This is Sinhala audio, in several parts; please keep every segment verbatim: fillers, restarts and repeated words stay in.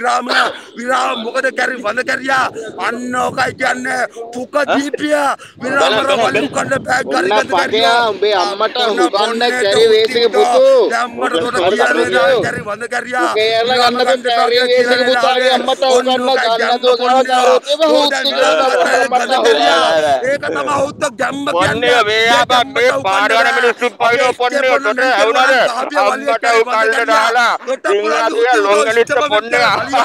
විරාම විරාම මොකද කැරි වඳ කැරියා අන්න ඔකයි කියන්නේ පුක දීපිය විරාම වලින් කන්න බෑ ගරි Anak pakai ambe ammata hukanna kari wesige putu. Kari wanda kariya. Kayala ganna tu kari wesige putu age ammata hukanna ganna tu gawa garote ba hutti ganna ammata hukanna. Eka tama hutta gamma Ponne me apa me පාරවන මිනිස්සු පයින් පොන්නේ උඩට ඇවුනද අම්මට උකල්ල දාලා ඉංග්‍රීසිය ලොංගලිට පොන්නේ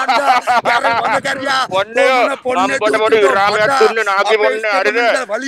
පොන්නේ අම්මට පොඩි රාමයක් දුන්නේ නාකි පොන්නේ හරිද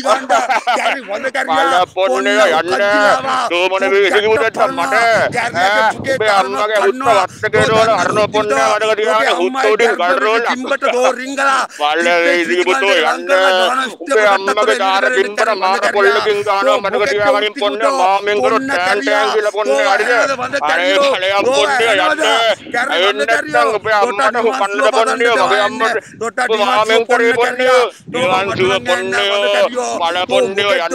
බල පොන්නේ යන්න දෝමන විසිකුට මට මේ අම්මගේ හුත්ත වත්තකේ රෝල අරන පොන්නේ මඩක තියාගෙන හුත්ත උඩින් ගල් රෝල කිම්බට දෝ රිංගලා බල විසිකුට යන්න උඹේ අම්මගේ දාර කිම්බට මාක කොල්ලකින් ගහනවා මඩක තියාගෙන පොන්නේ මාමෙන් කරොත් ටෑන් ටෑන් කියලා පොන්නේ හරිද අනේ කලයක් පොන්නේ යන්න එන්න නැත්නම් ඔබේ අම්මට කන්න පොන්නේ මගේ අම්මට මාමෙන් කරේ පොන්නේ නිවන් සුව පොන්නේ බල පොන්නේ යන්න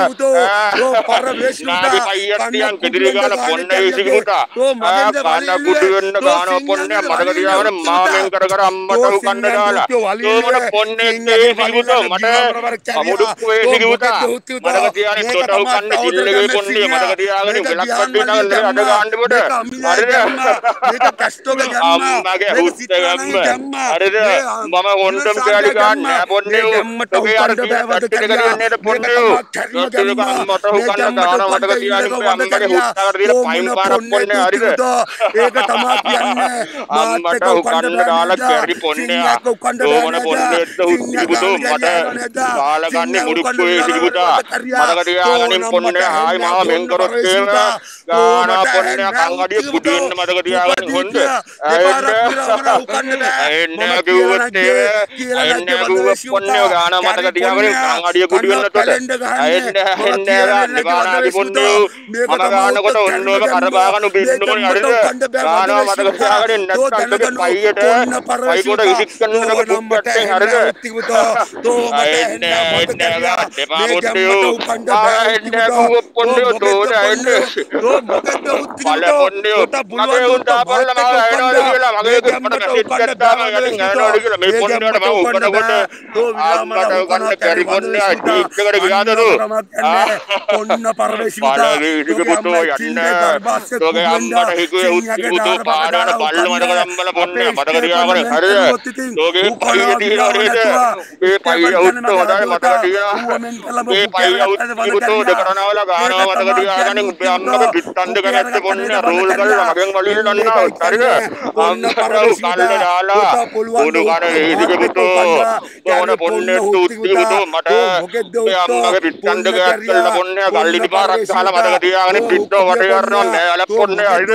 නාගේ පයියට්ටියන් කෙදිරි ගාන පොන්නේ විසිකුටා කන්න කුඩු වෙන්න ගාන පොන්නේ මඩක තියාගෙන මාමෙන් කර කර අම්මට කන්න දාලා තෝමන පොන්නේ විසිකුට මට අමුඩුක් වේ විසිකුටා මඩක තියාගෙන තොටව කන්න කිල්ලගේ පොන්නේ මඩක තියාගෙන වෙලක් කඩේ නගන්න අඩ ගන්න පොඩ හරිද මේක කැස්ටෝගේ ගම්මා අම්මගේ හුස්ත ගම්ම හරිද මම හොන්ඩම් කෑලි ගන්න නෑ පොන්නේ ඔගේ අර කට්ටිට ගන්නේ පොන්නේ රොට්ටුක අම්මට හුකන්න දාන මඩක තියාගෙන අම්මගේ හුස්තකට දීලා පයින් පාරක් පොන්නේ හරිද ඒක තමයි කියන්නේ අම්මට හුකන්න දාලා කැරි පොන්නේ ඕමන පොන්නේත් හුස්තිබුදු මට කාලා ගන්නේ මුඩුක්කෝ සිරිබුදා මඩක තියාගෙන පොන්නේ ආයි මාව මෙන් කරොත් එහෙම ගාන පොන්නේ කංගඩිය කුඩු වෙන්න මඩක තියාගෙන හොන්ද එන්න කිව්වොත් එන්න කිව්වොත් පොන්නේ ගාන මඩක තියාගෙන කංගඩිය කුඩු වෙන්න තොට එන්න එන්න ගන්න බානාගේ පොන්නේ මම ගන්නකොට ඔන්නෝම කරබාගෙන බින්නුමනේ හරිද ගාන මඩක තියාගෙන නැත්තම් ඔබේ පයියට පයි කොට විසික් කරනකොට පුප්පට්ටෙන් හරිද එන්න එන්න ගන්න දෙපා පොන්නේ එන්න කිව්වොත් පොන්නේ තෝර එන්න බල පොන්නේ මගේ උන් දාපල්ල මම ඇනවද කියලා මගේ මට මෙසේජ් කරද්දාම යටින් ඇනවද කියලා මේ පොන්නේට මම උකනකොට අම්මට උකන්න කැරි පොන්නේ ටීක් එකට ගියාද නෝ පොන්න පරවේශිතා බල වීසික පුතෝ යන්න තෝගේ අම්මට හිකුවේ උත්තිබුතු පාරාන බල්ල මඩක සම්බල පොන්නේ මඩක තියාගෙන හරිද තෝගේ පයිය තියනවා නේද මේ පයිය උත්ත හොඳයි මඩක තියනවා මේ පයිය උත්තිබුතු දෙකරනවල ගානවා මඩක තියාගෙන උඹේ අම්මගේ පිට්ටන්ද කැමැත්ත පොන්නේ රෝල් කරලා මගෙන් වලින් නන්නා හරිද අම්මට කල්ල දාලා උඩු කන වීසික පුතෝ ඕන පොන්නේ උත්තිබුතු මට මේ අම්මගේ පිට්ටන්ද කැමැත්ත පොන්නේ ගල්ලිනි පාරක් ගහලා මඩක තියාගෙන පිට්ටෝ වට කරනවා නෑ අල පොන්නේ හරිද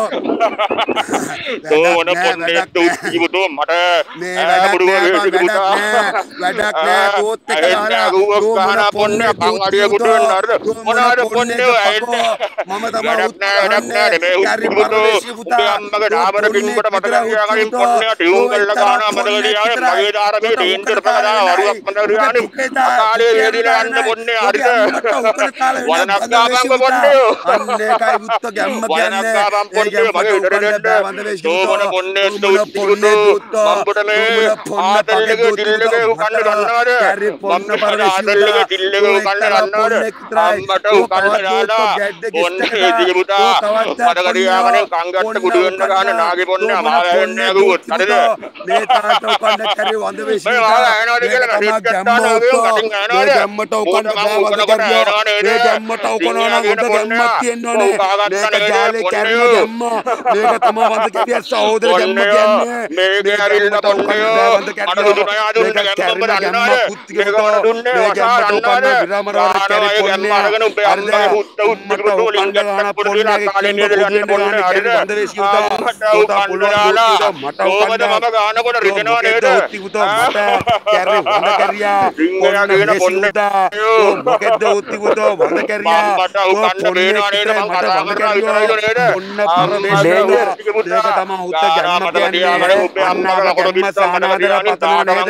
ඕන පොන්නේ උත්තිබුතු මට ඈ බුඩුව වීසික පුතා වැඩක් නෑ කෝත් එක දාලා ගාන පොන්නේ කංගඩිය කුඩු වෙන්න හරිද මොනවාද පොන්නේ ඇයිද මම තමයි වැඩක් නෑ වැඩක් නෑ මේ උත්තිබුතු උඹේ අම්මගේ ඩාබර කින්බට මට තියාගෙන පොන්නේ ටියුන් කරලා ගානවා මඩක තියාගෙන මගේ දාරමේ ඩේන්ජර් පහදා වරුවක් මඩක තියාගෙන අකාලේ වේදිලා යන්න පොන්නේ හරිද වදනක් ගාපම් පොන්නේ අන්න ඒකයි බුත්ත ගැම්ම කියන්නේ වදනක් ගාපම් පොන්නේ මගේ උඩට දෙන්න තෝමන පොන්නේ උත්තිබුතු මම්බුට මේ ආතල්ලගේ දිල්ලගේ උකන්න ගන්නවද මම්බුට ආතල්ලගේ දිල්ලගේ උකන්න ගන්නවද අම්මට උකන්න දාලා පොන්නේ දිගුතා මඩක තියාගෙන කංගට්ට කුඩු වෙන්න ගන්න නාගේ පොන්නේ මාව ඇහෙන්නේ ගුවොත් හරිද මේ තාත්ත උකන්න කැරේ වඳ වෙශී මේ මාව ඇහෙනවද කියලා මෙහෙත් ගත්තාන වගේ කටින් ඇහෙනවද ගැම්මට උකන්න බෑ වඳ කරියා මේ ගැම්මට උකනවා නම් හොඳ ගැම්මක් තියෙනවනේ මේක ජාලේ කැරෙන ගැම්ම මේක තමයි වඳ කරියා සහෝදර ගැම්ම කියන්නේ මේක ඇවිල්ලා පොන්නේ මට දුන්න යාදුන්න ගැම්ම දන්නවද මේක දුන්නේ වසා දන්නවද විරාමරවර කැරේ පොන්නේ අරගෙන උඹේ අම්මගේ හුත්ත උත්තිබුතු වලින් ගැට්ටක් පොඩිලා කාලේ නේද යන්න පොන්නේ හරිද මට උකන්න දාලා මට උකන්න මම ගානකොට රිදෙනව නේද උත්තිබුතු මට කැරේ වඳ කරියා සිංහයා කියන පොන්නේ මොකෙද්ද උත්තිබුතු වඳ කරියා මට උකන්න බේනවා නේද මම කතා කරලා විතරයිද නේද ඔන්න පරමේශ ඒක තමයි උත්ත ගැම්ම කියන්නේ උඹේ අම්මගේ කොට පිට සහනාදර පතනවා නේද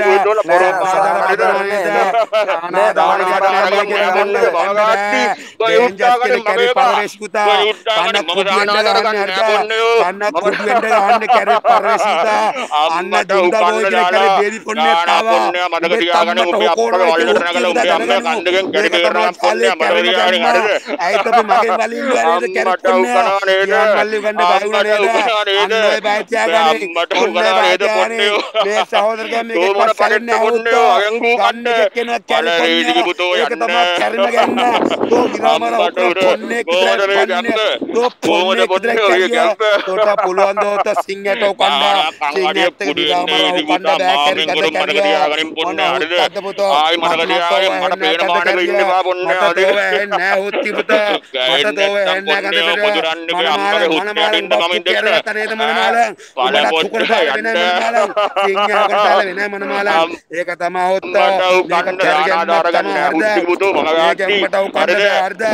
අනාදාන කරනවා කියන්නේ බංගාටි ඔය උත්තාගෙන මගේ පරමේශ පුතා කන්න කුඩියෙන් ගන්න කන්න කුඩියෙන් ගන්න කැරේ පරමේශ පුතා අන්න දුන්දා බෝජන කරේ බේරි පොන්නේ තාවා පොන්නේ මඩක තියාගෙන උඹේ අප්පගේ වලට නගලා උඹේ අම්මා කණ්ඩගෙන් කැරි බේරනවා කාලේ කැරම ගම්මා ඇයිත් අපි මගෙන් වලින් ගානේද කැරක් කොන්නේ ගියන් මල්ලි ගන්න බයුණා නේද අන්න ඔය බය තියාගන්නේ ඔන්න බය තියාගන්නේ මේ සහෝදරයන් මේක එක්කවත් සැලෙන්නේ නැවුත්තෝ ගන්න දෙකේන කැරි කොන්නේ ඒක තමයි කැරිම ගන්න තෝ විරාමර කොන්නේ කිතර පන්නේ තෝ කොන්නේ කිතර තෝට පුළුවන් දෝත සිංහට උකණ්ඩා සිංහට විරාමර උකණ්ඩා බෑ කැරි ගත කැරියා පොන්න හරිද ආයි මට ගියාගෙන මට පේන මානෙක ඉන්නවා පොන්නේ ආදී නෑ හොත්ති පුතා මට දෝ එන්නේ ගඳ පෙර මනමාල මනමාල ඉන්න කමෙන්ට් එකට නේද මනමාල උඹට තුකර වෙන මනමාල සිංහකට දාලා වෙන මනමාල ඒක තමයි හොත්ත මේක කැරියන් ආදාරගන්න හොත්ති පුතෝ මගාටි හරිද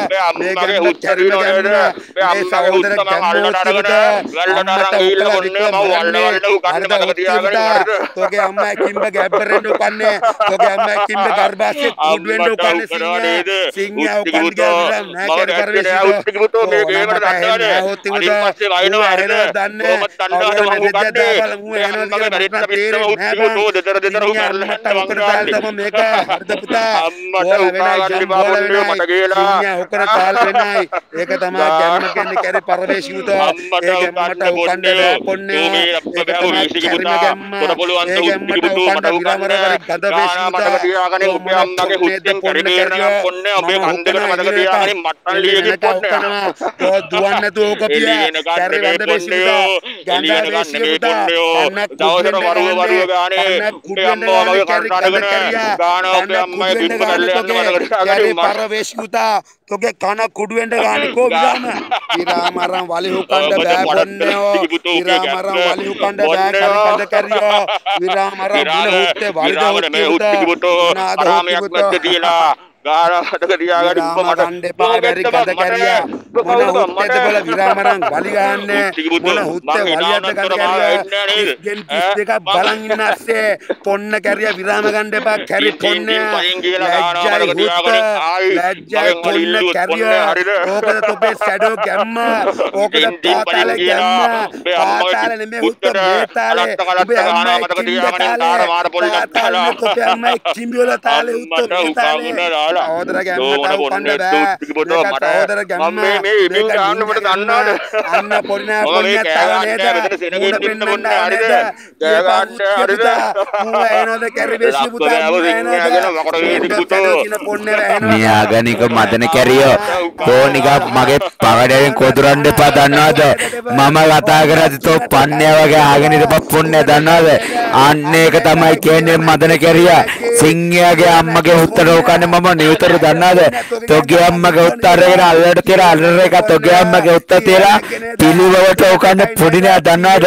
මේකේ උච්චරින ගන්න මේ සහෝදර ගම්මෝත්ති පුතා වැල්ලට අරන් ගිහිල්ලා පොන්නේ මව වල්ල වල්ල කන්න මතක තියාගන්න හරිද තෝගේ අම්මා කිම්බ ගැබ්බරෙන්න උකන්නේ තෝගේ අම්මා කිම්බ ගර්භාෂයේ කුඩු වෙන්න උකන්නේ සිංහ සිංහ උකන්නේ ගියා නෑ කර කර උත්ති පුතෝ මේ ගේමට දන්නානේ අනිත් පස්සේ වයින්නවා හරිද කොහොමද දන්නවද මම උකන්නේ මගේ බරිට පිටම උත්ති පුතෝ දෙතර දෙතර උකරලා උකරලා මේක හරිද පුතා අම්මට උකාගන්න බාපොන්නේ මට ගේලා සිංහ උකර තාල වෙනයි ඒක තමයි ගැම්ම කියන්නේ කැරි පරදේශි පුතා ඒ ගැම්මට උකන්නේ බාපොන්නේ ඒක තමයි කැරිම ගැම්ම පොර පුළුවන් තු උත්ති පුතෝ මට උකන්නේ ගඳ වේශි මට තියාගන්නේ උපේ අම්මගේ හුත්තෙන් කැරිමේරන පොන්නේ ඔබේ කන්දකට මතක තියාගන්නේ මට්ටන් ලියගේ පොන්නේ ඔය දුවන්නේ නැතුව ඕක පියා කැරි වන්ද වේශි පුතා ගඳ වේශි පුතා දවසට වරුව වරුව ගානේ උපේ අම්මා මගේ කන්ටානගෙන ගාන ඔබේ අම්මගේ බිම්බ කල්ලේ යන්න මතක තියාගන්නේ පර වේශි පුතා තෝගේ කන කුඩු වෙන්න ගානේ කෝ විරාම විරාම අරන් වලි හුකණ්ඩ බෑ බොන්නේ ඕ විරාම අරන් වලි හුකණ්ඩ බෑ කන්ද කරියෝ විරාම අරන් බුල හුත්තේ වලිද මේ උත්ති පුතෝ ආරාමයක් නැද්ද තියලා ගාරකට තියාගන්න උඹ මට දෙපා බැරි කඩ කැරියා මොන හුත්තේද බල විරාමරන් වලි ගන්නෑ මොන හුත්තේ වලියට කඩ කැරියා ගෙන් තිස් දෙකක් බලන් ඉන්න ඇස්සේ පොන්න කැරියා විරාම ගන්න එපා කැරි පොන්නේ ලැජ්ජයි හුත්ත ලැජ්ජයි පොන්න කැරියා ඕකද තොපේ සැඩෝ ගැම්ම ඕකද පාතාලේ ගැම්ම පාතාලේ නෙමෙයි හුත්ත මේතාලේ ඔබේ අම්මා මතක තියාගන්න තාර මාර පොල්ලක් තාලා ඔබේ අම්මා කිම්බිවල තාලේ හුත්ත මේතාලේ සහෝදර ගැම්මට උකණ්ඩ බෑ සහෝදර ගැම්ම මේ ඉමින් ගන්න මට දන්නාද අන්න පොරිනා පොරිනා තව නේද මුණ පෙන්නන්න නේද ජය ගන්න හරිද මූ එනෝද කැරිබේසි පුතා මියාගනික මදන කැරියෝ තෝනික මගේ පගඩයෙන් කොදුරන්න එපා දන්නවද මම කතා කරද්දි තෝ පන්නේ වගේ ආගෙන ඉඳපන් පොන්නේ දන්නවද අන්න ඒක තමයි කියන්නේ මදන කැරියා සිංහයාගේ අම්මගේ උත්තර උකන්නේ මම නියුතර දන්නවද තෝගේ අම්මගේ උත්තරගෙන අල්ලට තියලා අල්ලර එක තෝගේ අම්මගේ උත්තර තියලා පිළිවෙලට උකන්නේ පොඩි නෑ දන්නවද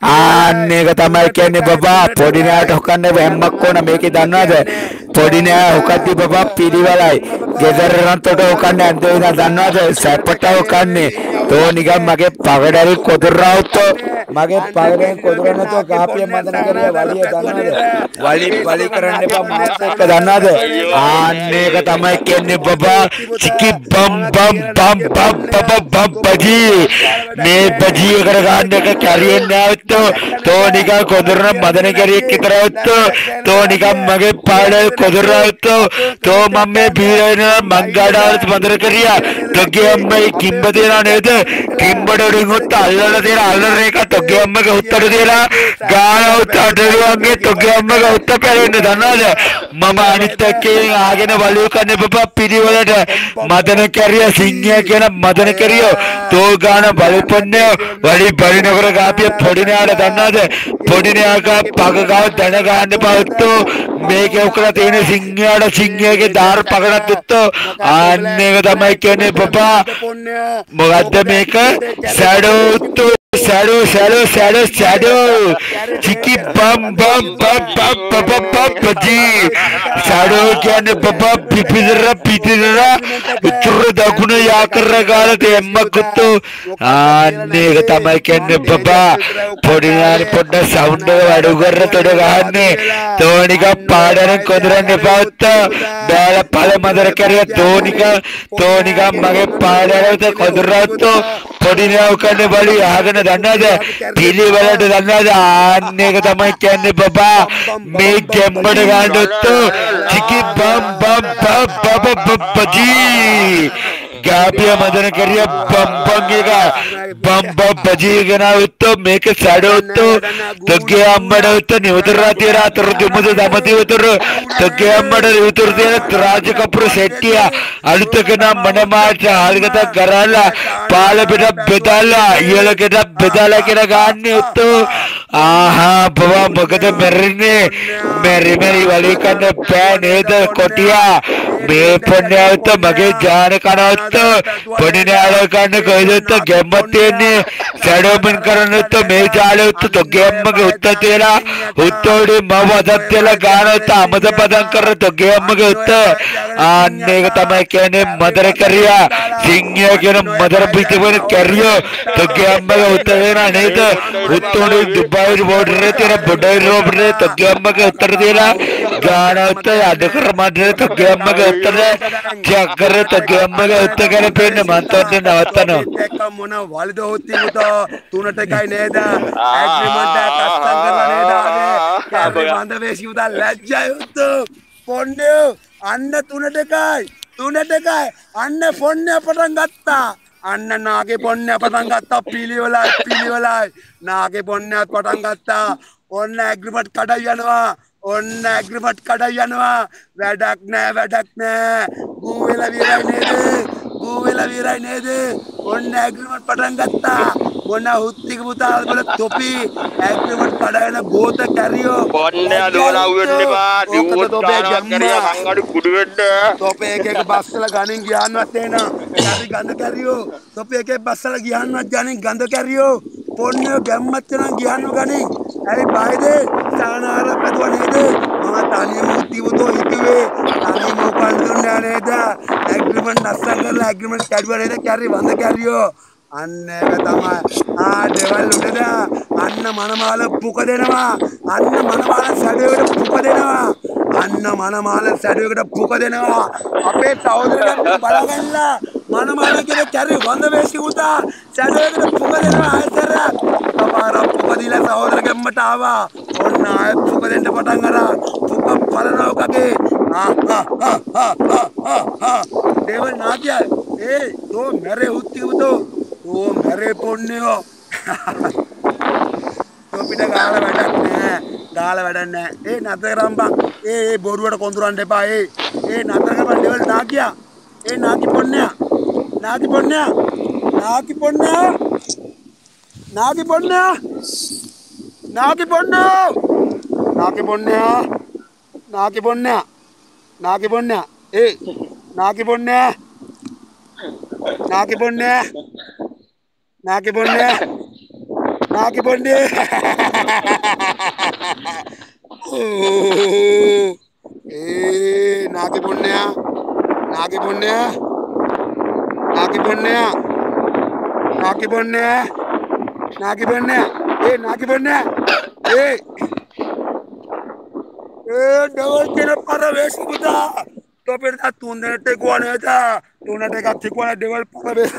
ආන්න ඒක තමයි කියන්නේ බබා පොඩි නෑට උකන්නේ හැම්මක් ඕන මේකේ දන්නවද පොඩි නෑ උකද්දි බබා පිළිවෙලයි ගෙදර රන්තට උකන්නේ ඇන්ද වෙනා දන්නවද සැපට උකන්නේ තෝ නිකන් මගේ පගඩරි කොදුරාවුත් මගේ පගඩෙන් කොදුරන්න තෝ කාපිය මදන කරියා වලිය දන්නවද වලි වලි කරන්න එපා මාත් එක්ක දන්නවද ආන්න ඒක තමයි කියන්නේ බබා චිකි බම් බම් බම් බම් බම් බම් බජී මේ බජී කර ගන්න එක කැරියෙන් නැවත තෝ නිකන් කොදුරන මදන කරියෙක් විතරවත් තෝ නිකන් මගේ පාඩේ කොදුරාවුත් තෝ මම මේ බීරේන මංගඩාවලත් මදන කරියා තෝගේ අම්මයි කිම්බ දෙනා නේද කිම්බඩ වලින් උත් අල්ලලා තියලා අල්ලර එක තෝගේ අම්මගේ උත්තර දෙලා ගාන උත්තර දෙවන්ගේ තෝගේ අම්මගේ උත්තර පැරෙන්න දන්නවද මම අනිත් එක්කේ ආගෙන වලිය කන්නේ බබා පිළිවෙලට මදන කැරිය සිංහයා කියන මදන කැරියෝ තෝ ගාන බලපන්නේ වලි බරිනකර ගාපිය පොඩි නෑට දන්නවද පොඩි නෑක පග ගාව දැන ගන්න පවත්තෝ මේකේ උකලා තියෙන සිංහයාට සිංහයාගේ දාර පගනත් උත්තෝ ආන්න ඒක තමයි කියන්නේ බබා මොකද්ද මේක සැඩෝ උත්තෝ shadow shadow shadow shadow chiki bum bum bum bum bum bum baji shadow කියන්නේ බබා පිපිදර පිටිදර උතුර දකුණ යාකර ගාලට එම්මකුතු ආන්නේ ඒක තමයි කියන්නේ බබා පොඩි නාරි පොඩ්ඩ සවුන්ඩ් එක වැඩි කරලා තොඩ ගහන්නේ තෝනික පාඩරෙන් කොදරන්න එපාවත් බෑල පළ මදර කරිය තෝනික තෝනික මගේ පාඩරට කොදරවත්තු පොඩිනව කන්නේ බලි අහගෙන දන්නවද පිළිවෙලට දන්නවද ආන්න එක තමයි කියන්නේ බබා මේ ගැම්බඩ ගන්නොත් චිකි බම් බම් බම් බම් බජී ගාපිය මදන කරිය බම් බම් එක බම් බම් බජී ගනවොත් මේක සැඩොත් තගේ අම්මඩ උත් නිවතර රාතිය රාතර දෙමුද දමති උතර තගේ අම්මඩ උතර දෙන රාජ කපුර සෙට්ටිය අලුතකන මනමාච හල්ගත කරලා පාල පිට බෙදාලා ඊළකට බෙදාලා කියලා ගන්න උත් ආහා බබා මොකද මෙරින්නේ මෙරි මෙරි වලි කන්න පෑ නේද කොටියා මේ පොන්නයත් මගේ ජාන කනත් පොඩි නාල කන්න කොයිදත් ගැම්මත් තියෙන්නේ සැඩෝමන් කරන්නත් මේ ජාලෙත් තොගේ අම්මගේ උත්ත තියලා උත්තෝඩේ මව අදත් තියලා ගානත් අමද පදම් කර තොගේ අම්මගේ උත්ත ආන්න ඒක තමයි කියන්නේ මදර කරියා සිංහය කියන මදර පිටවෙන කරියෝ තොගේ අම්මගේ උත්ත වෙනා නේද උත්තෝඩේ දුබයි බෝඩරේ තියලා බොඩයි රෝබරේ තොගේ අම්මගේ උත්තර තියලා ගානත් අද කර මඩරේ තොගේ අම්මගේ උත්තර චක්කර තොගේ අම්මගේ උත්ත කරපෙන්න මන්තොත් නවත්තනවා මොන වලද හොත්ති පුතෝ තුනට එකයි නේද ඇග්‍රීමන්ට් එක අත්සන් කරලා නේද ආවේ මන්ද වේසි උදා ලැජ්ජයි උත්තෝ පොන්නේ අන්න තුනට එකයි තුනට එකයි අන්න පොන්නේ පටන් ගත්තා අන්න නාගේ පොන්නේ පටන් ගත්තා පිළිවෙලයි පිළිවෙලයි නාගේ පොන්නේ පටන් ගත්තා ඔන්න ඇග්‍රීමන්ට් කඩයි යනවා ඔන්න ඇග්‍රීමන්ට් කඩයි යනවා වැඩක් නෑ වැඩක් නෑ ගූ වෙලා විරයි නේද ගූ වෙලා විරයි නේද ඔන්න ඇග්‍රීමන්ට් පටන් ගත්තා මොන හුත්තික පුතා වල තොපි ඇග්‍රීමන්ට් කඩගෙන ගෝත කැරියෝ පොන්නේ අදෝලා වෙන්න එපා දිවුත් කාරක් කරියා සංගඩි කුඩු වෙන්න තොපේ එක එක බස්සල ගණන් ගියන්නවත් එන අපි ගඳ කැරියෝ තොපේ එක එක බස්සල ගියන්නවත් ගණන් ගඳ කැරියෝ පොන්නේ ගැම්මත් නම් ගියන්න ගණන් ඇයි බයිද සානාර පැදුව නේද මම තනියම උත්තිවතෝ හිතුවේ තනියම උපන් දුන්නා නේද ඇග්‍රීමන්ට් අස්සන් කරලා ඇග්‍රීමන්ට් කැඩුවා නේද කැරි වඳ කැරියෝ අන්න ඒක තමයි ආ දෙවල් උඩද අන්න මනමාල පුක දෙනවා අන්න මනමාල සැඩයකට පුක දෙනවා අන්න මනමාල සැඩයකට පුක දෙනවා අපේ සහෝදරයන් බලගන්නලා මනමාල කියන කැරි වඳ වේසි උතා සැඩයකට පුක දෙනවා ආයතර කපාර පුක දීලා සහෝදර ගැම්මට ආවා ඔන්න ආය පුක දෙන්න පටන් අරන් පුක පලනවා කගේ ආ ආ ආ ආ ආ දෙවල් නාකිය ඒ තෝ මැරේ උත්ති උතෝ ඕ මැරේ පොන්නේෝ තොපිට ගාල වැඩක් නෑ ගාල වැඩක් නෑ ඒ නතර කරම්බන් ඒ ඒ බොරුවට කොඳුරන්න එපා ඒ ඒ නතර කරපන් ඩෙවල් නාකියා ඒ නාකි පොන්නයා නාකි පොන්නයා නාකි පොන්නයා නාකි පොන්නයා නාකි පොන්නෝ නාකි පොන්නයා නාකි පොන්නයා නාකි පොන්නයා ඒ නාකි පොන්නයා නාකි පොන්නයා නාකි පොන්නේ නාකි පොන්නේ ඒ නාකි පොන්නේ නාකි පොන්නේ නාකි පොන්නේ නාකි පොන්නේ නාකි පොන්නේ ඒ නාකි පොන්නේ ඒ ඒ ඩවල් කෙන පරවේශ පුතා තොපෙට තුන් දෙනෙක් ගෝණේද තුනට එකක් තිකුණා ඩෙවල් පරවේශ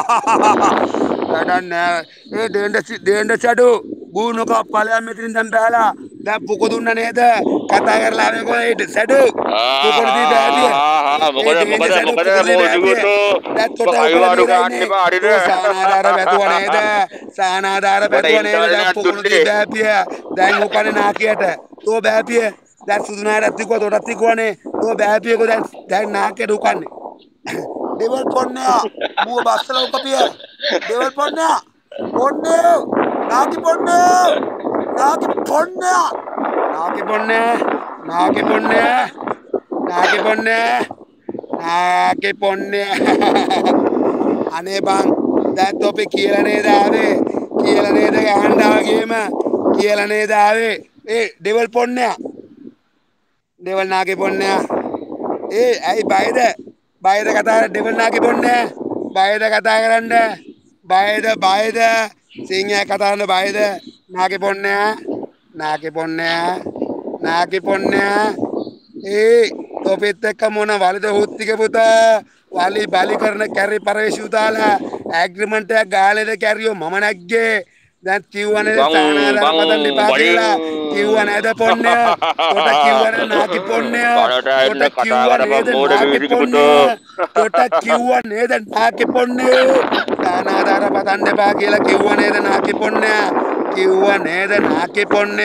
වැඩක් නෑ ඒ දෙන්න දෙන්න චඩු ගුණක ඵලයන් මෙතනින් දැන් බෑලා දැන් පුක දුන්න නේද කතා කරලා ආවේ කොහෙද සැඩු පුක දී බෑදී ආ මොකද මොකද මොකද මොජුගොතෝ අයවාඩු ගන්න එපා හරිද සානාදාර වැදුව නේද සානාදාර වැදුව නේද දැන් පුක දී බෑපිය දැන් උකනේ නාකියට තෝ බෑපිය දැන් සුදුනාරත් තිකුව තොටත් තිකුවනේ තෝ බෑපියකෝ දැන් දැන් නාකියට උකන්නේ දෙවල් පොන්නයා මුව බස්සල උකපිය දෙවල් පොන්නයා පොන්නේ නාකි පොන්නේ නාකි පොන්නයා නාකි පොන්නේ නාකි පොන්නේ නාකි පොන්නේ නාකි පොන්නේ අනේ බං දැන් තොපි කියලා නේද ආවේ කියලා නේද ගහන්න ආවගේම කියලා නේද ආවේ ඒ දෙවල් පොන්නයා දෙවල් නාකි පොන්නයා ඒ ඇයි බයිද බයද කතා කර දෙවල් නාකි පොන්නේ බයද කතා කරන්න බයද බයද සිංහය කතා කරන්න බයද නාකි පොන්නේ නාකි පොන්නේ නාකි පොන්නේ ඒ තොපිත් එක්ක මොන වලද හුත්තික පුතා වලි බලි කරන කැරි පරවේශි උදාලා ඇග්‍රිමන්ට් එකක් ගාලේද කැරියෝ මම නැග්ගේ දැන් කිව්වනේ තානාදාර පදන් දෙපා කියලා කිව්වා නේද පොන්නය කොට කිව්වනේ නාකි පොන්නය කොට කිව්වා නේද නාකි පොන්නය කොට කිව්වා නේද නාකි පොන්නය තානාදාර පදන් දෙපා කියලා කිව්වා නේද නාකි පොන්නය කිව්වා නේද නාකි පොන්නය